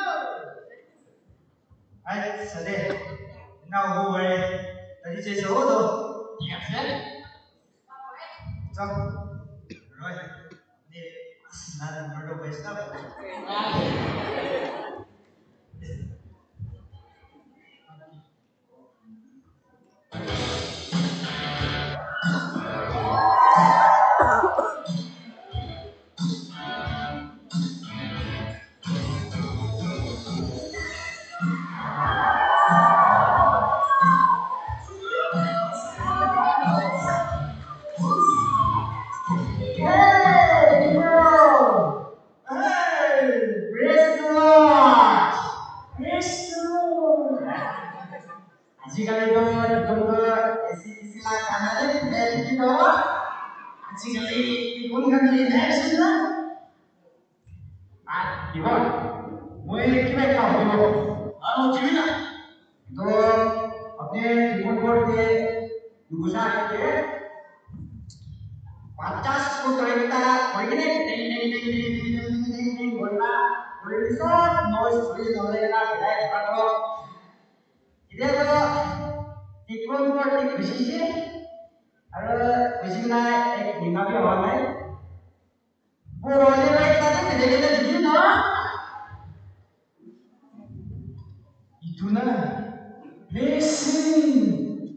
Ay, sade. Now who were tadi saya suruh tu. Iya, sade. Cak. Roy. Ni asal berdoa besar.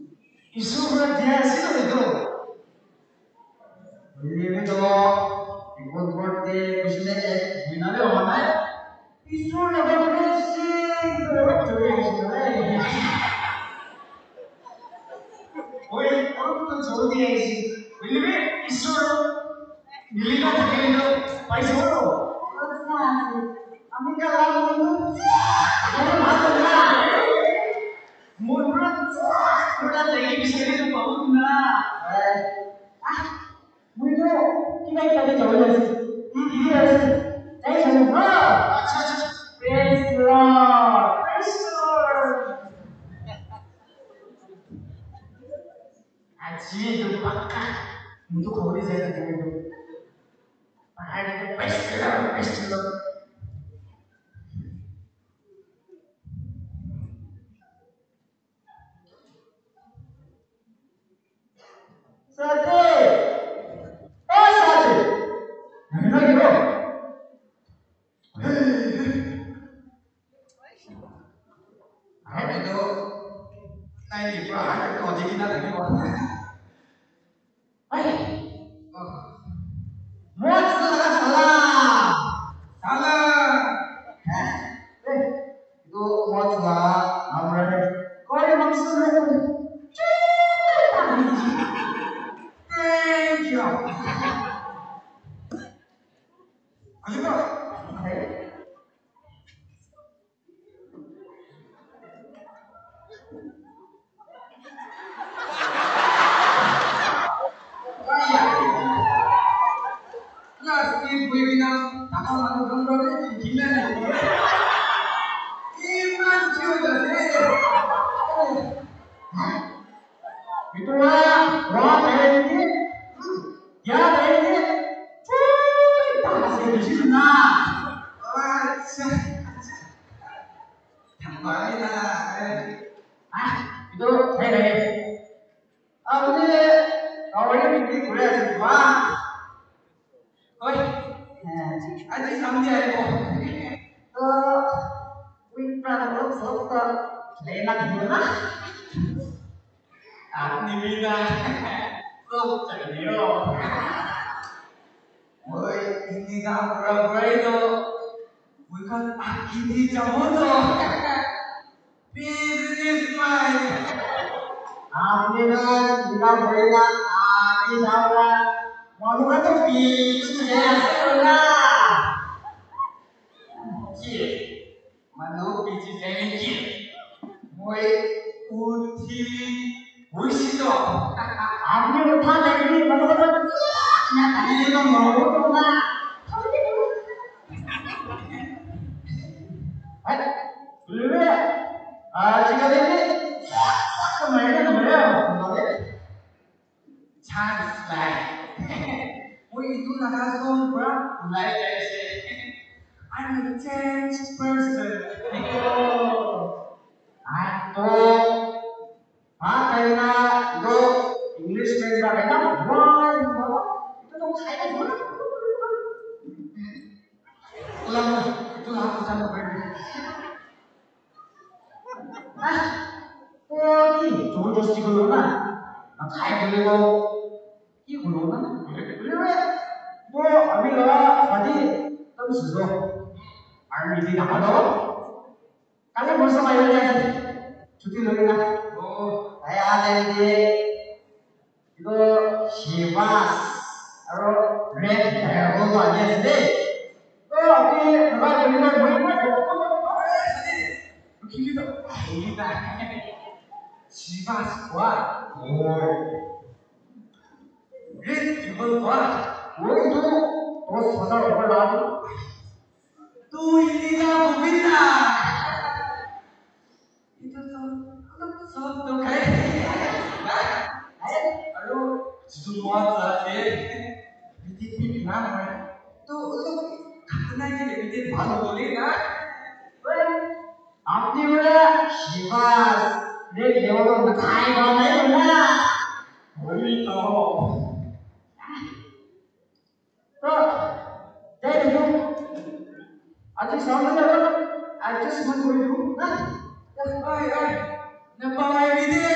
Isu berarti itu. Ini People birthday, Krishna, winner, online. Isur never blessing, Oi, orang tuh jauh dia sih. Beli isur, beli kan beli itu, pakai solo. Kami kalau itu, ada masuk lah. Murah, murah lagi bisa itu bau na. Mudo, kita ada jauh sih. Iya sih. Saya coba. Praise the Lord. Praise the Lord. Aji itu pakai untuk kau di sana dulu. Ada itu praise the Lord, praise the Lord. Sate, oh sate. Mana gitu? Ada itu. Nanti berapa kau jadi nanti kau. Hai, Moatsu salah. Salah. Itu Moatsu namanya. Kau yang maksudnya thank you. Ayo bro. Plastik gue bilang, tak mau gambarnya gila nih. Iman juga deh. Itulah, wah ini, ya ini, tak kasih di sini nah. Tambah lah. Itu hey. Aku ni, kawannya bikin kuliah sih, wah. Oi, aja sambil aja kok. Wipran lo sobat, enak gimana? Aku nih Mina, lo cari dia. Oi, ini kan pura-pura itu, bukan ini jamu tuh. Businessman. Aku kan juga boleh aku sama. Malu kan tuh bisnis lah. Cie, malu bisnis ini cie. Moi uti, uisi dong. Aku udah lagi malu kan. Nah, ini kan mau tuh nah. Dulu ya. Jika ini kemarin. Chance lah. Itu nakasong bro, mulai dari sini. I'm a changed person. Atau pakai itu English beda beda. Wah, itu tuh saya gimana? Ulang, itu aku sama beda. 좋은 조식이구나. 잘 들리고 이구나. 그래. 뭐 아미가 어디 땀쓰고 알미디 나가도 kamu bersama sama ya cuti lagi lah. Saya ada di itu Shivas atau Red Dragon aja sih. Oke, enggak jadi kan boleh begini tuh. Kita Shivas kuat. Red Dragon kuat. itu terus pasal apa lagi? Tuh ini aku bilang. Itu soto kayak. Aduh, semua saja. Bikin kenapa? Tuh lu kapan aja bikin baru boleh kan? आपने बोला शिवास देख देखो तो दिखाई बात नहीं बोला वही तो देख लो आज सामने लगा एडजस्टमेंट हो रही हूँ ना ओए नपाए भी दे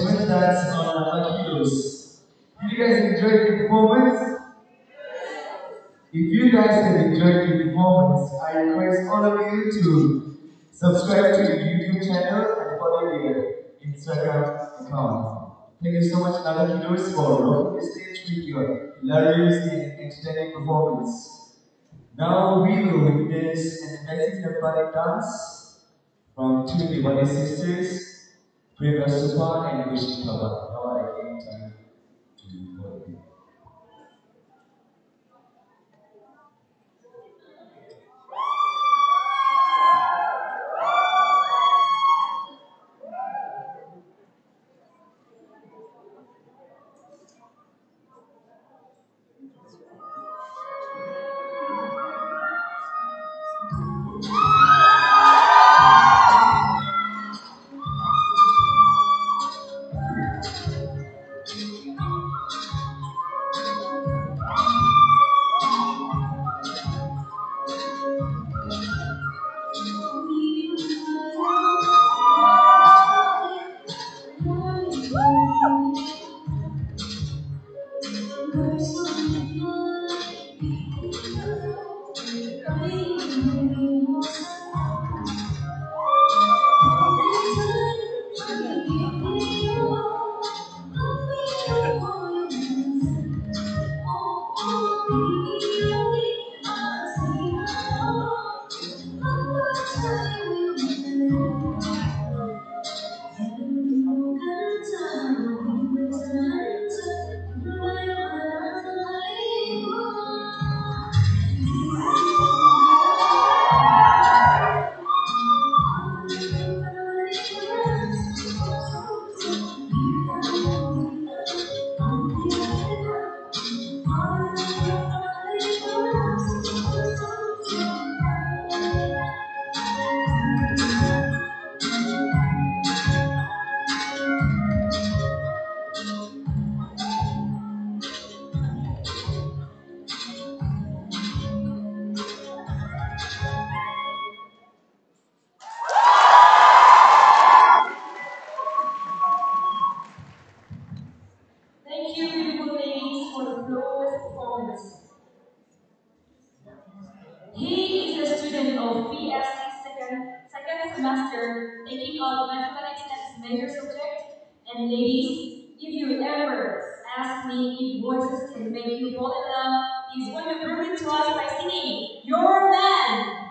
gentlemen, that's on Lucky Heroes. Did you guys enjoy the performance? If you guys have enjoyed the performance, I request all of you to subscribe to the YouTube channel and follow the Instagram account. Thank you so much, Lucky Heroes, for rocking the stage with your hilarious and entertaining performance. Now we will witness an amazing Nepali dance from two Nepali sisters, Priya Supa and Kushi Thapa. Now I give time to both of you. Thank you, beautiful ladies, for the flawless performance. He is a student of BSc second semester, taking up mathematics as his major subject. And ladies, if you ever ask me if voices can make you fall in love, he's going to prove it to us by singing "Your Man."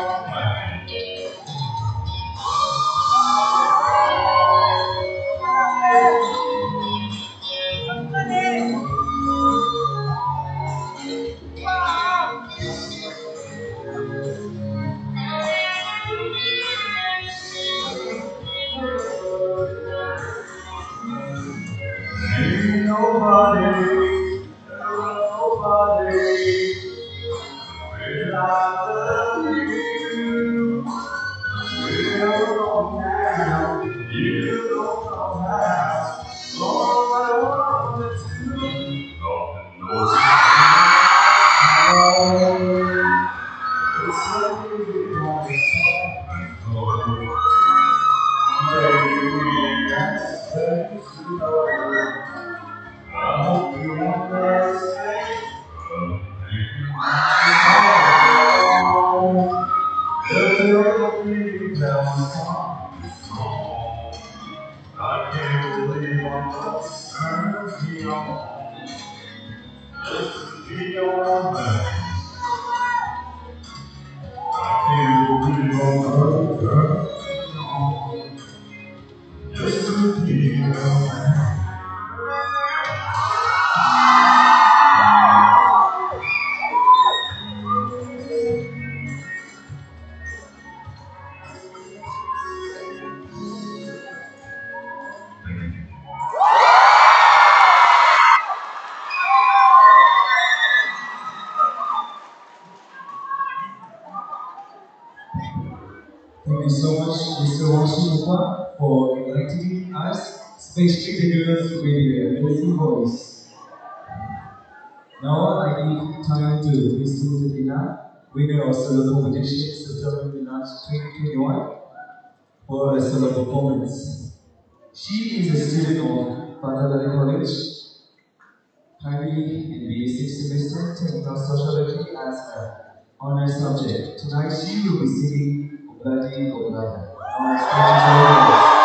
Ain't nobody, nobody will I love you. You don't know how, you don't know how. All I want to do, nothing knows how. It's something on the top. Baby, that's things you know. I hope you understand. If you're feeling down, I can't believe I'm not turning me on. Just to be your man. I can't believe I'm not turning me on. Just to be your man. Thank you so much, Mr. Washington, for enlightening us, especially the girls with your amazing voice. Now I give time to Mr. Mutina, winner of solo competition September 2021, for a solo performance. She is a student of Fazl Ali College, currently in BA6 semester, technical sociology as her honor subject. Tonight she will be singing Obladi Oblada. Now it's time to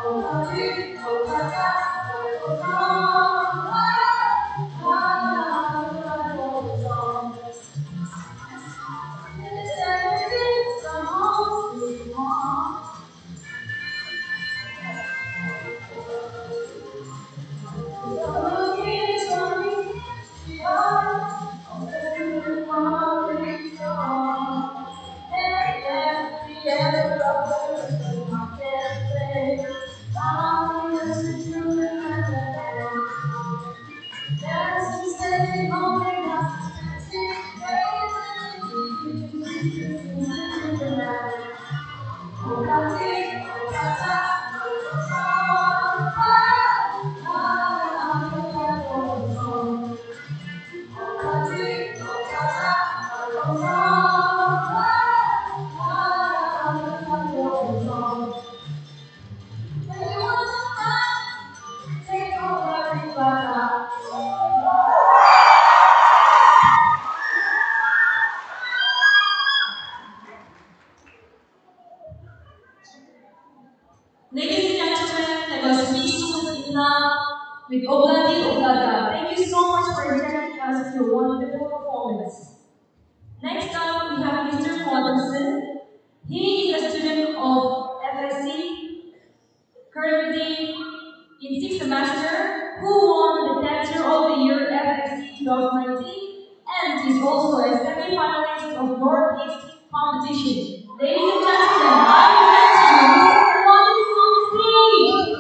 Ladies and gentlemen, that was Christmas with Obladi Oblada. Thank you so much for joining us in your wonderful performance. Next up, we have Mr. Moatsu. He is a student of FSC, currently in 6th semester, who won the Dancer of the Year FSC 2019 and is also a semi-finalist of Northeast competition. Ladies and gentlemen, I present to you Mr. Moatsu on the stage.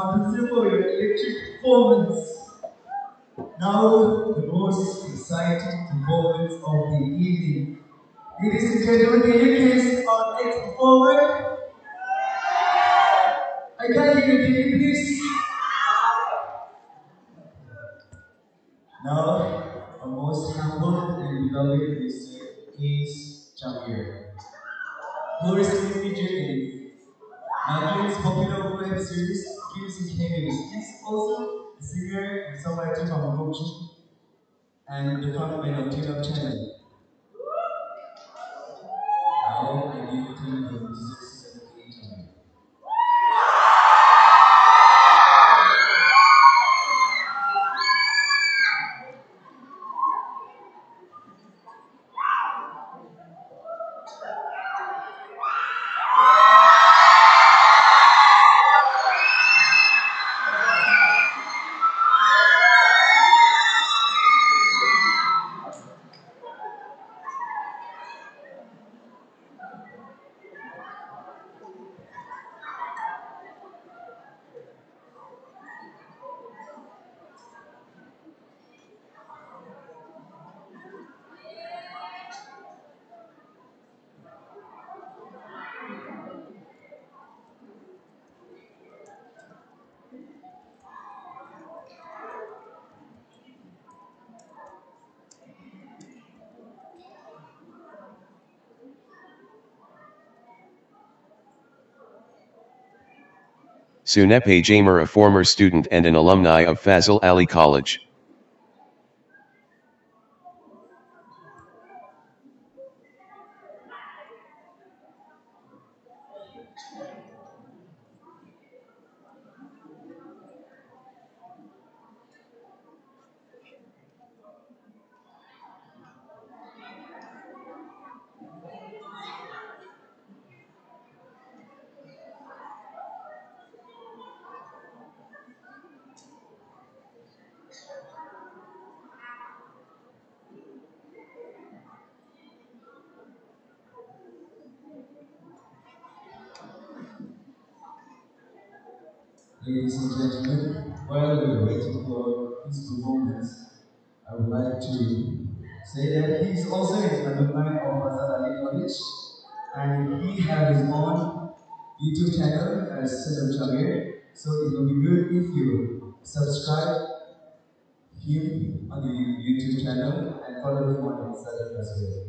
unpredictable electric performance. Now, the most exciting performance of the evening. Ladies and gentlemen, can you please our next performer? I can't hear you, can you please? Now, our most humble and beloved Mr. Ace Jamir, who recently featured in Nigerian's popular web series Kills and Chaos. He's also a singer and songwriter from Mokokchung and the frontman of Tune Up Channel. Now, I give it to the musicians of the Jamir. Sunepe Jamer, a former student and an alumni of Fazl Ali College. Ladies and gentlemen, while we are waiting for his performance, I would like to say that he is also an alumni of Fazl Ali College and he has his own YouTube channel as Sadam Jamir. So it will be good if you subscribe him on the YouTube channel and follow him on Instagram as well.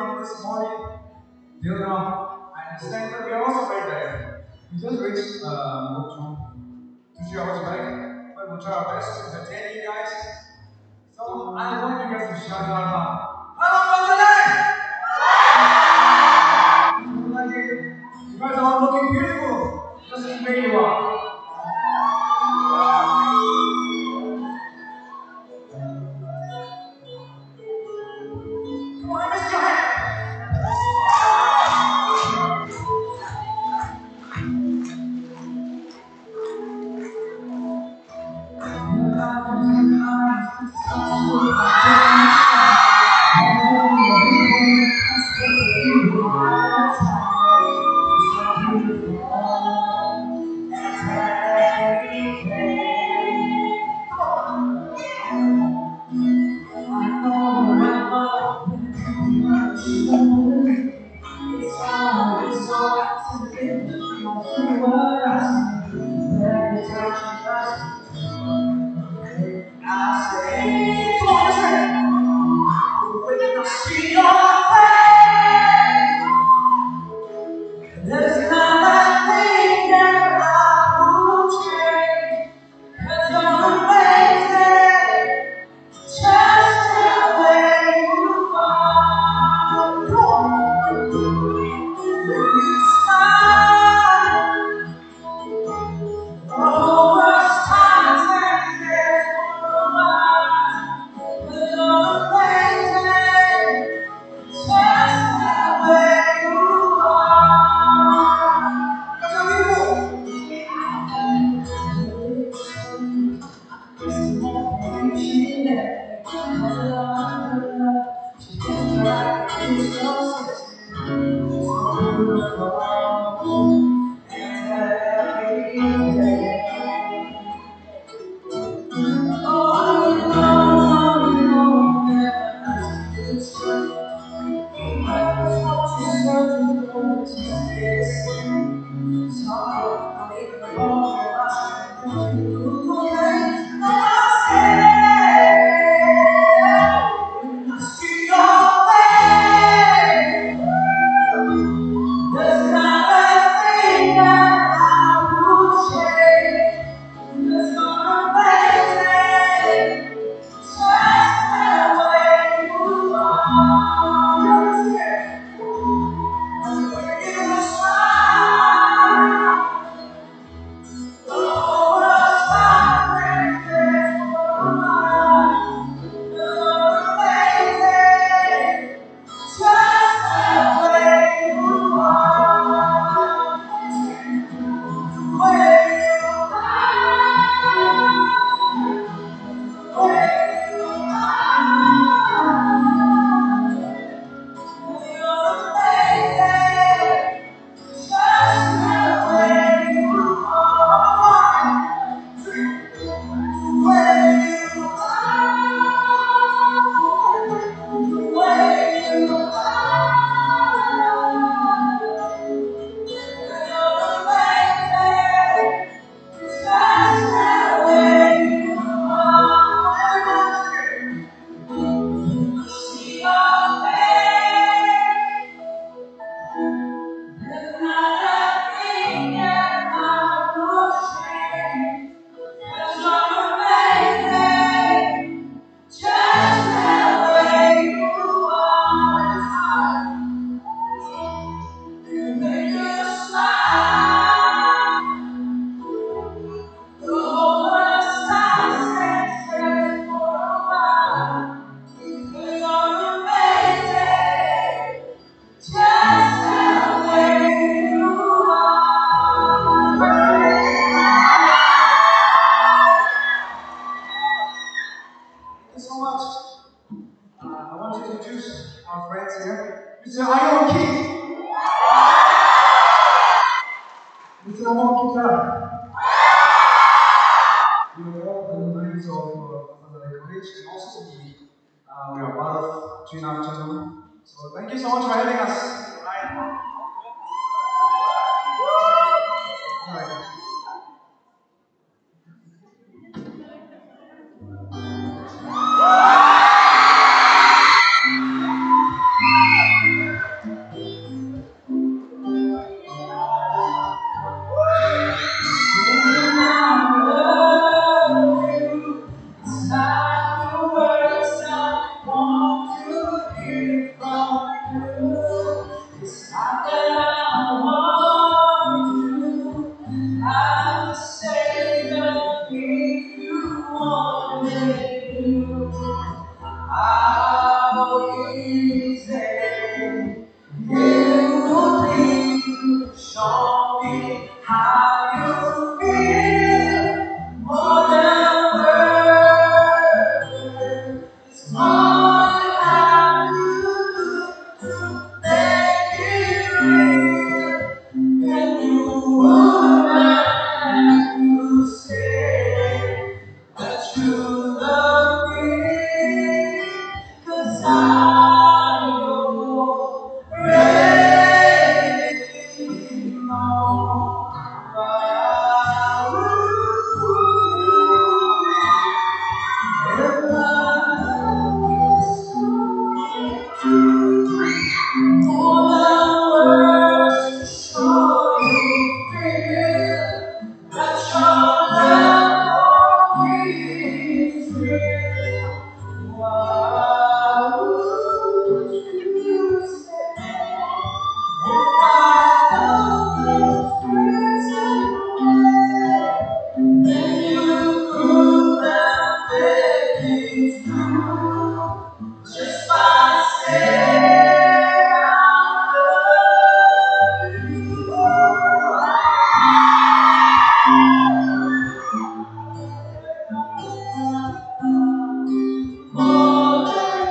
on this morning. Till now, I understand that we are also very tired. We just reached Mokokchung 2 3 hours back, but we'll try our best to entertain you guys. So I want you guys to shout out, "Hello, Fazl Ali!" You guys are all looking beautiful, just the way you are. Come on, raise your hand. We are part of China. So thank you so much for having us. All right. Show me how you feel more than words. It's all I have to do to make it real. And you would not have to say that you love me, 'cause I'm already know more than words to show you feel that your love for me is real. What would you say if I held those words away? Then you could have made things true just by saying I love you more than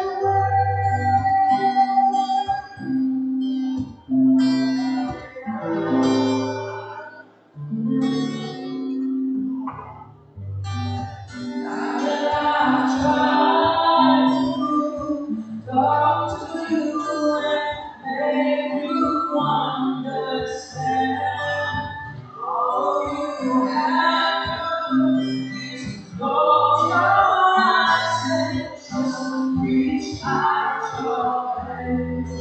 now that I've tried to talk to you and make you understand, all you have to do is close your eyes and just reach out your hands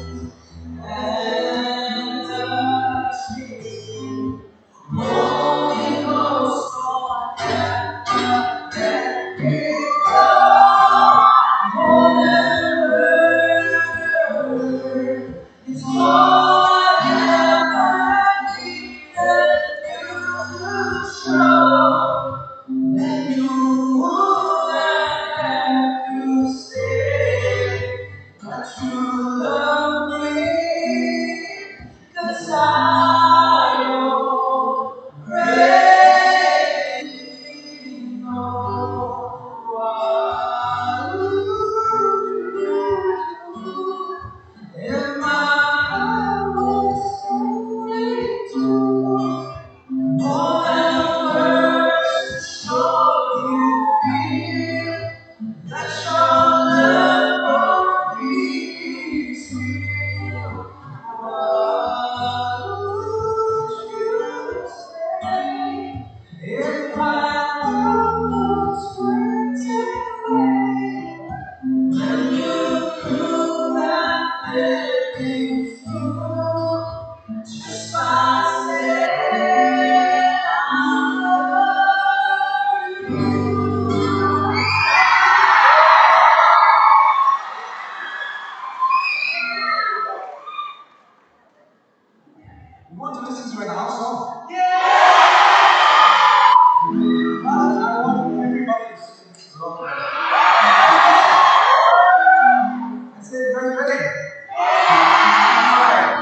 and touch me. Holy Ghost, Lord, let me go. More than words, it's all I ever needed you to show. Then you would have to say that you love me, 'cause I already know what would you do if my heart was only true. More than words to show you feel that your love for me is real. What would you say if I wrote those words away? Then you could have let things through just by saying I love you. You want to listen to an Ao song? But I want everybody to sing this along with me. I said, ready, ready? Alright.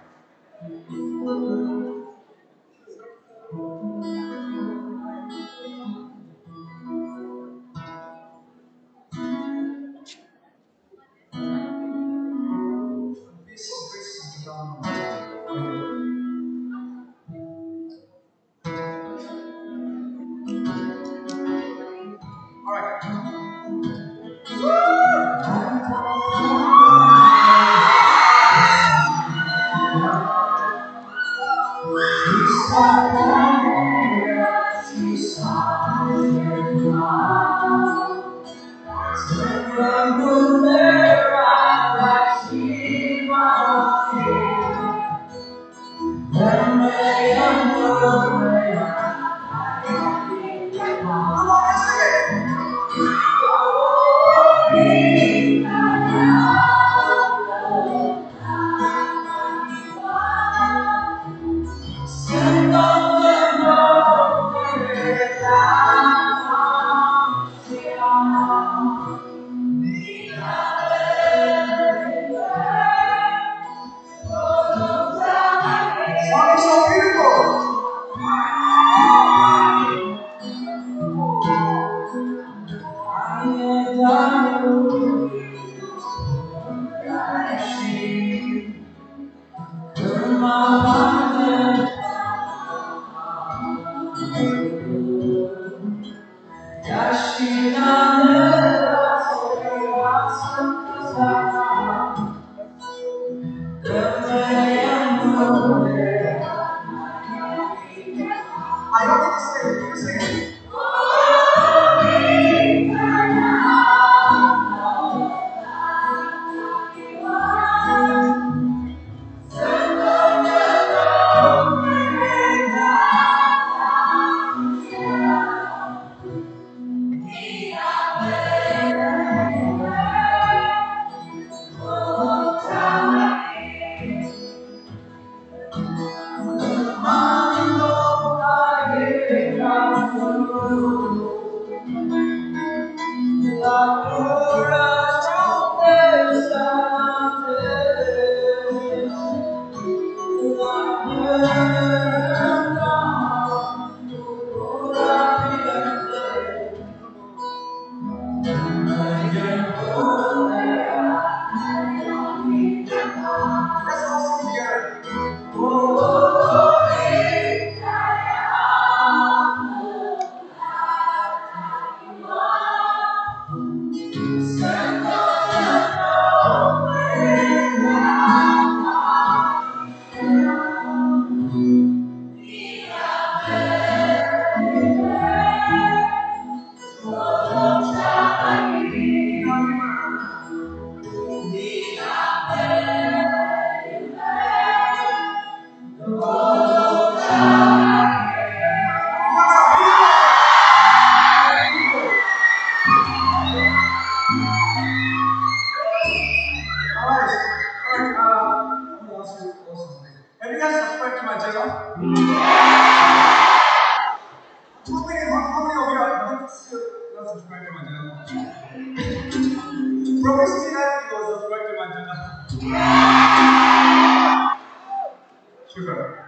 This is done. Alright. Have you guys subscribed to my channel? How many of you are still not subscribed to my channel? Promise me that you will subscribe to my channel. Sugar.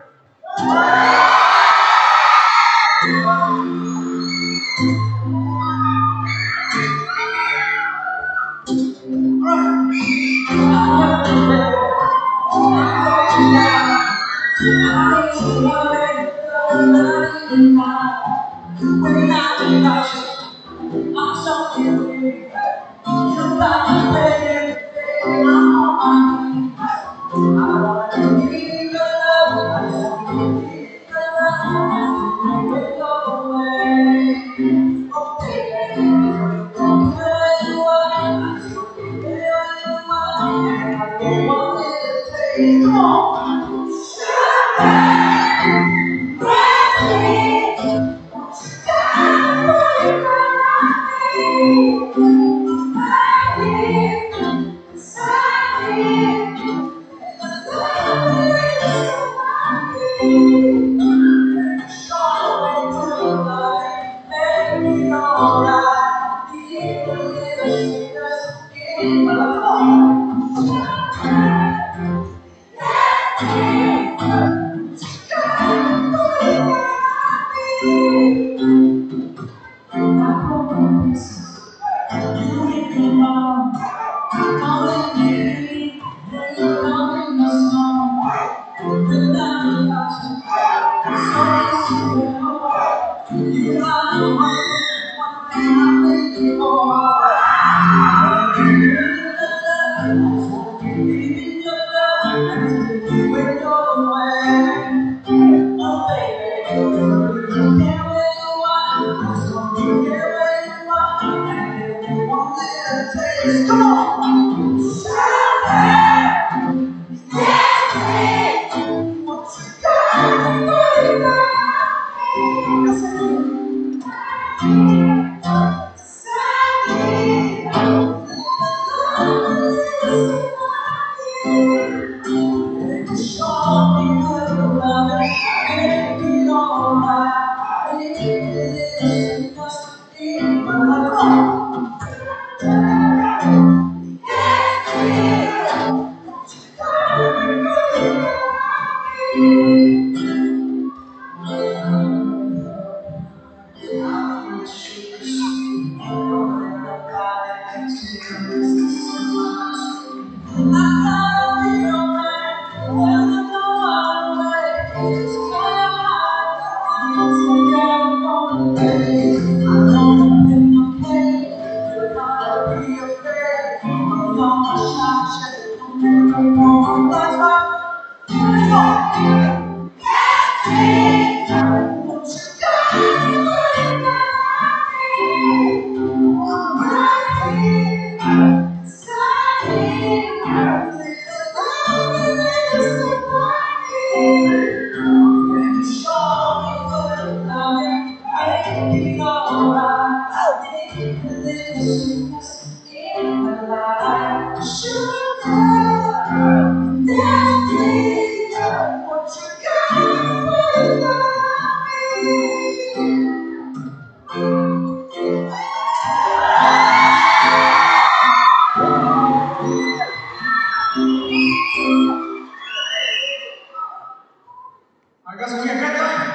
You guys having a great time?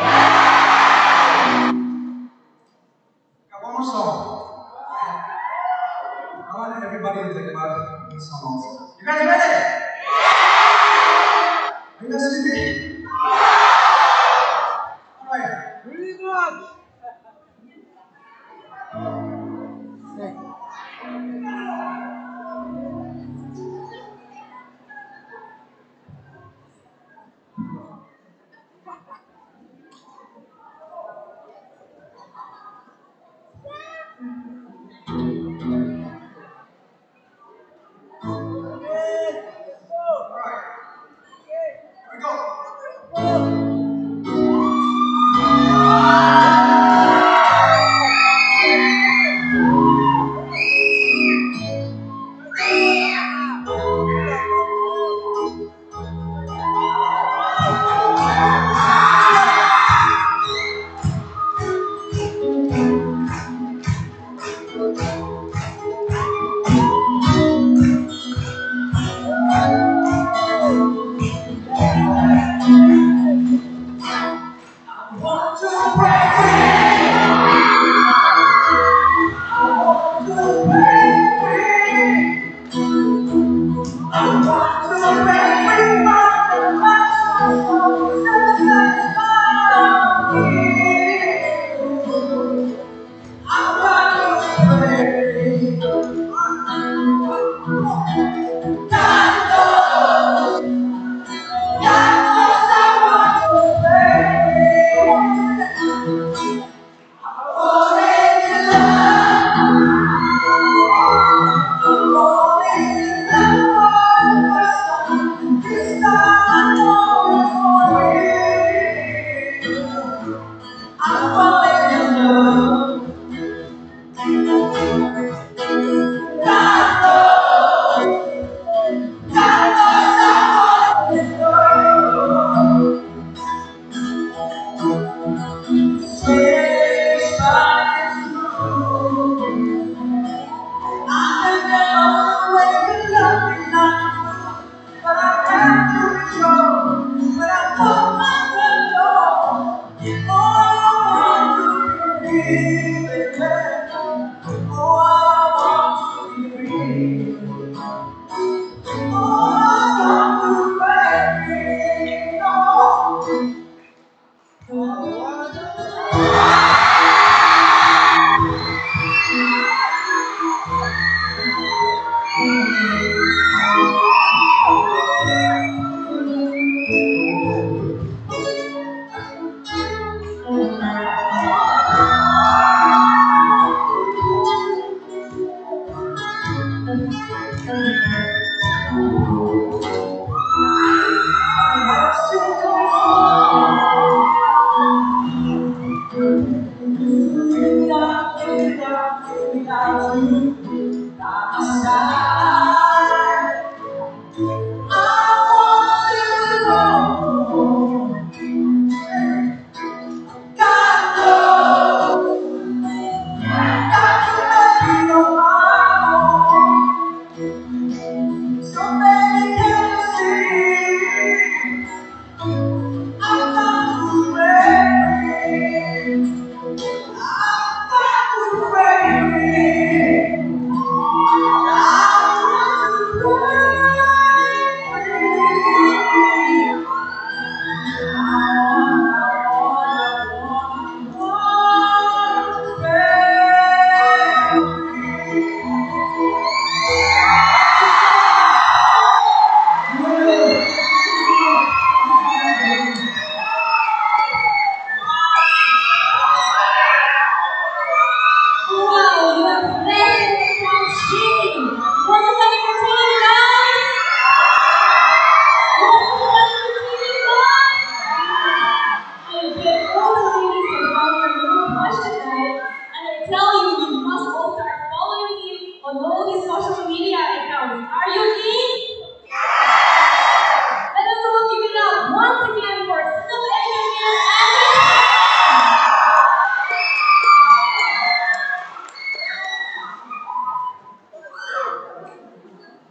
Got one more song. I want everybody to think about this song also. You guys ready? Are you guys sleeping? Alright. Really good.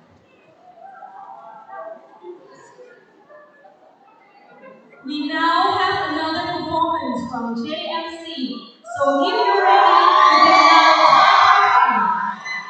We now from JMC. So if you're ready, you can now clap.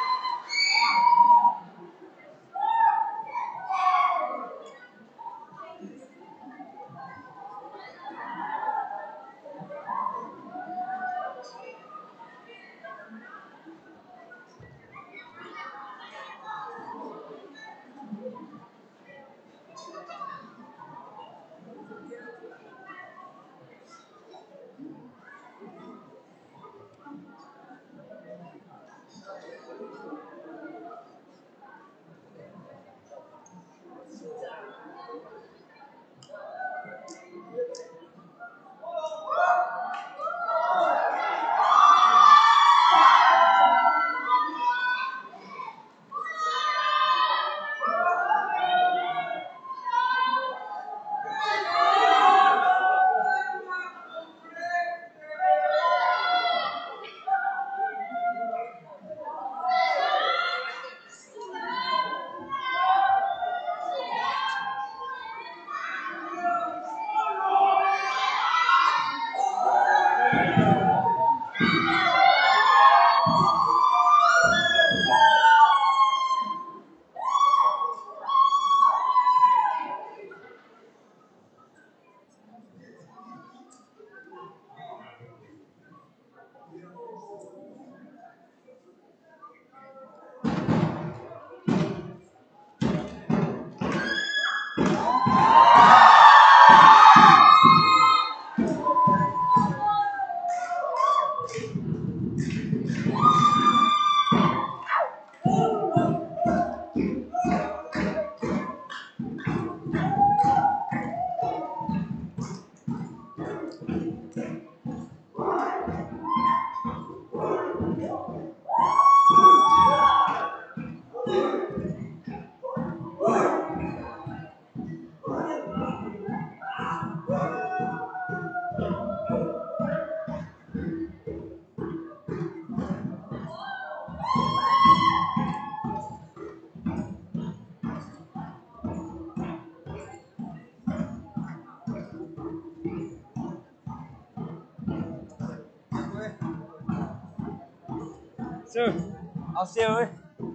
Sir, I'll see you.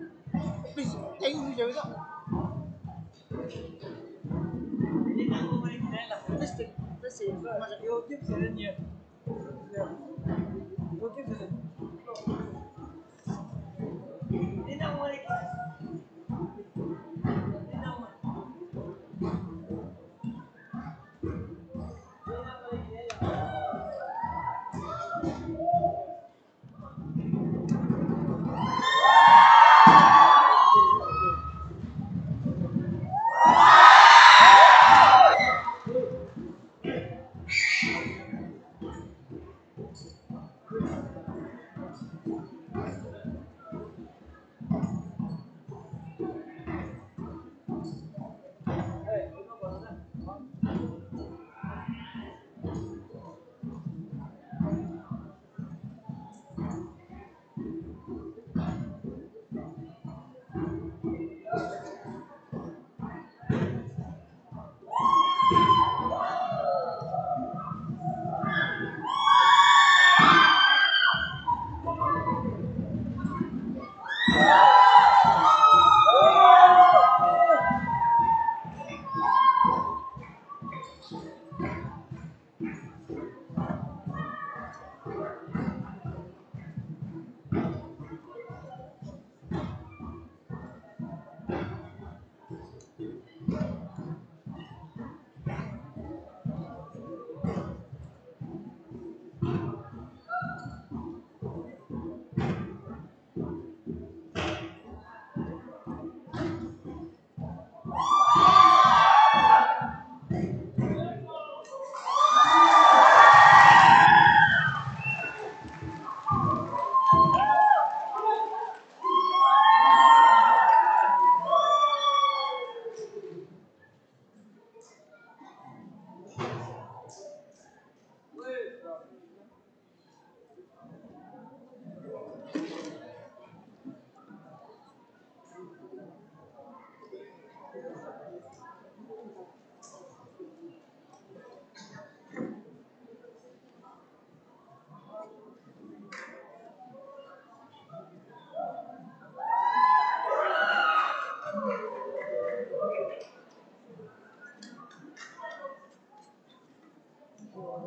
Please, take me with you.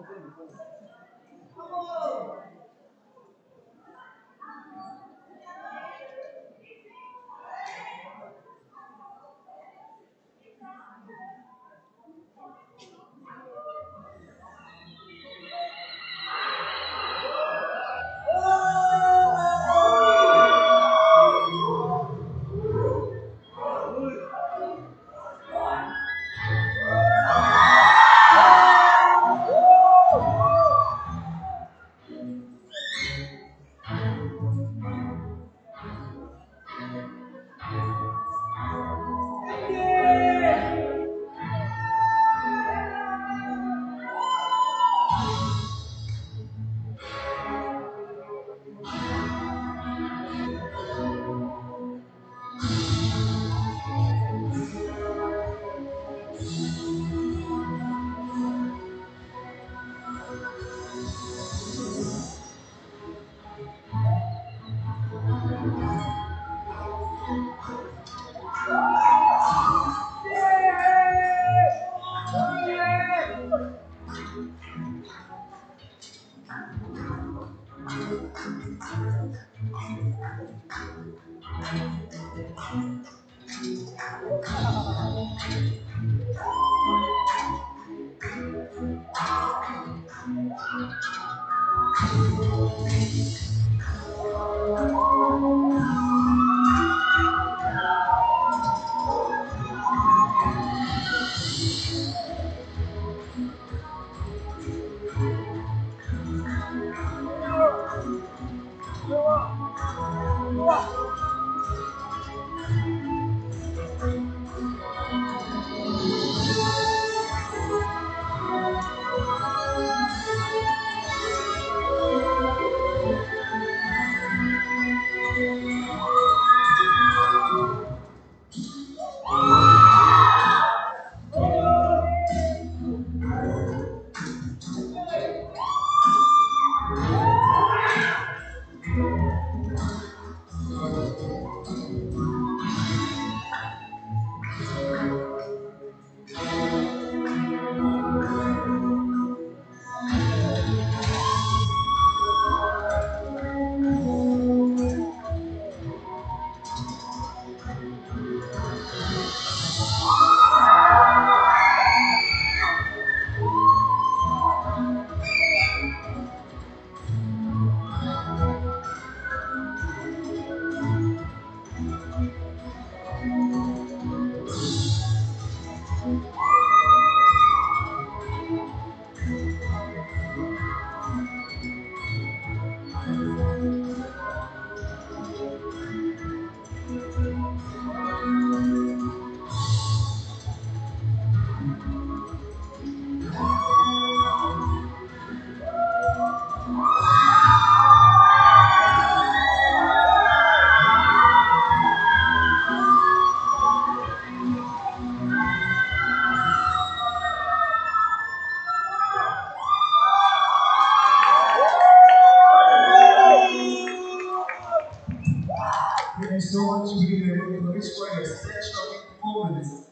Thank you so much for being able to reach for your exceptional performance.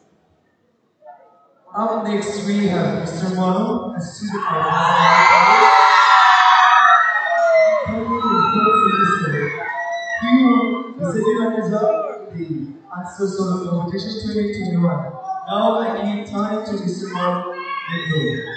Up next, we have Mr. Mono, a student of Fazl Ali College. The second runner-up, the Answer Solo Competition 2021. Now I give time to Mr. Mono. Let's go.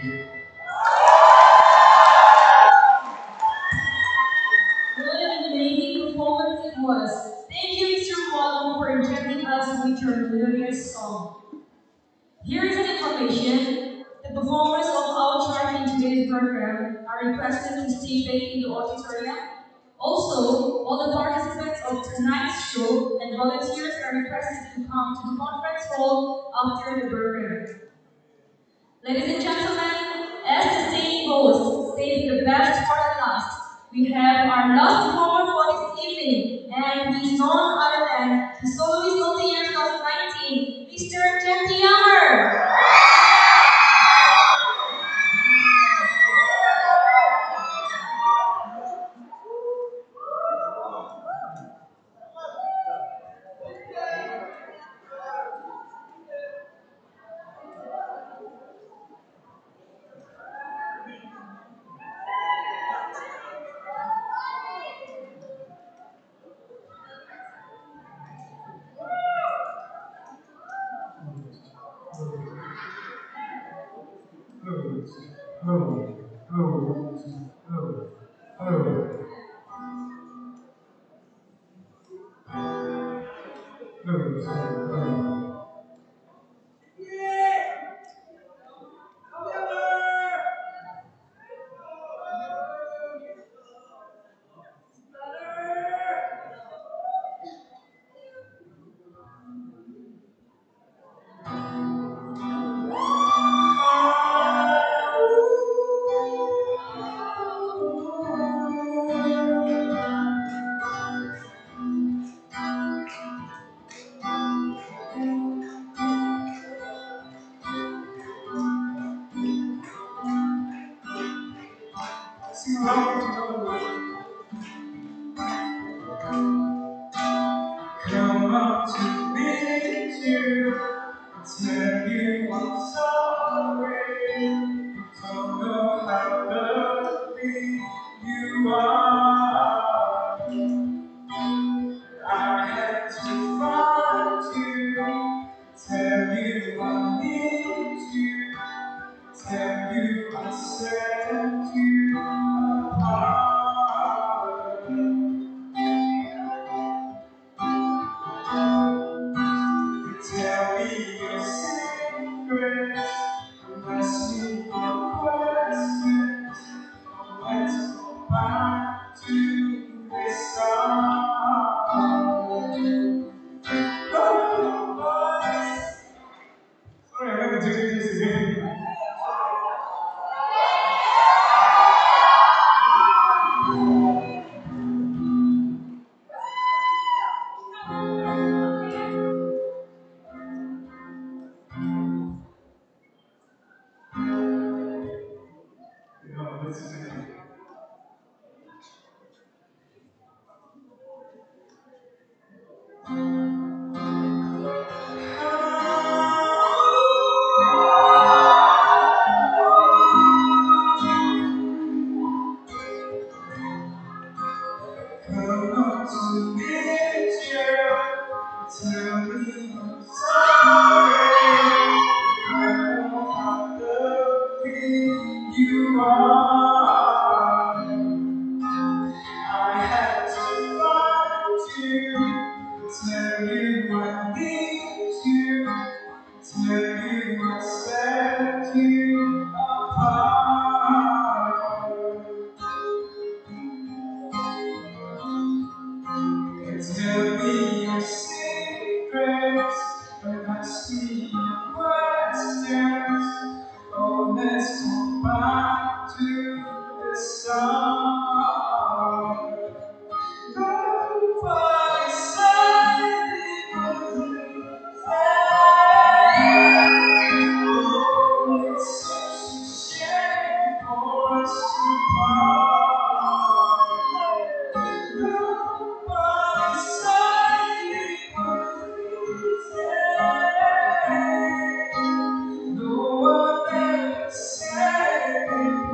What an amazing performance it was. Thank you, Mr. Wallen, for enchanting us with your melodious song. Here is an information. The performers of our tribe in today's program are requested to stay back in the auditorium. Also, all the participants of tonight's show and volunteers are requested to come to the conference hall after the program. Ladies and gentlemen, as the saying goes, save the best for the last. We have our last performer for this evening, and he's none other than the soloist of the year 2019, Mr. Jeffy Younger. Come up to meet you, tell you I'm sorry. Don't know how lovely you are. I had to find you, tell you I need you, tell you I set you apart. Tell me your secrets, ask me your questions. Let's go back to the start. Sorry, I'm going to do this again. No, this is it. Come up to meet you, tell me I'm sorry. I know how lovely you are. I had to find you, tell you I need you, tell you I set you apart. Tell me your secrets, and ask me your questions. Oh, let's go back to the start. Nobody said it was oh, it's such a shame for us to part. Nobody said it was easy. No one ever said it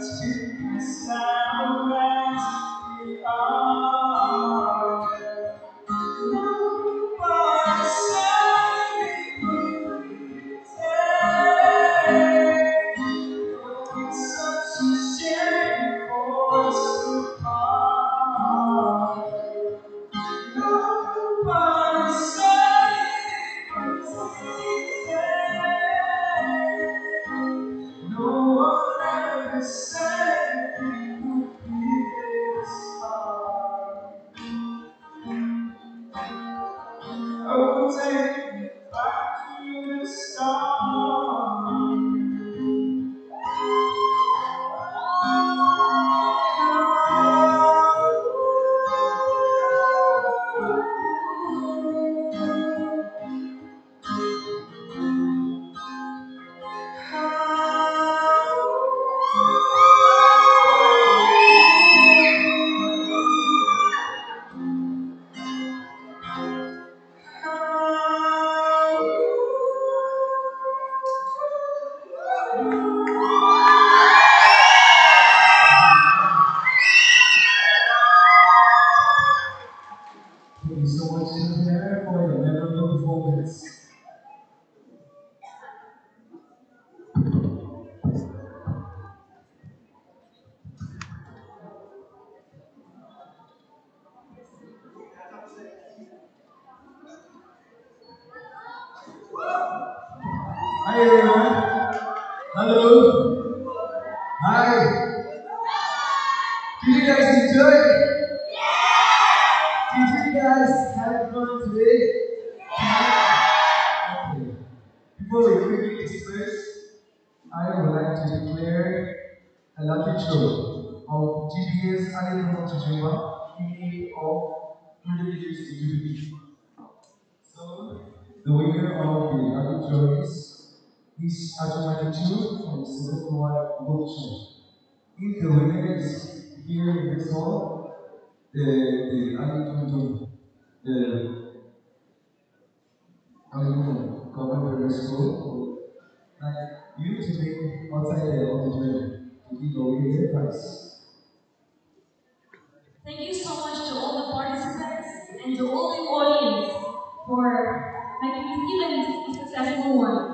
Thank you so much, Cynthia, for your memorable performance. Hi everyone. Hello. Hi. Did you guys enjoy? Did you guys have fun today? Okay. Before we quickly disperse, I would like to declare a lucky draw of GBS Ali Mokokchung in of 100 years jubilee. So, the winner of the lucky draw is automatically from Singapore Mokokchung. If the winner is here in this hall, the the Government Primary School, like you to be outside the auditorium to give away their prize. Thank you so much to all the participants and to all the audience for making this event a successful one.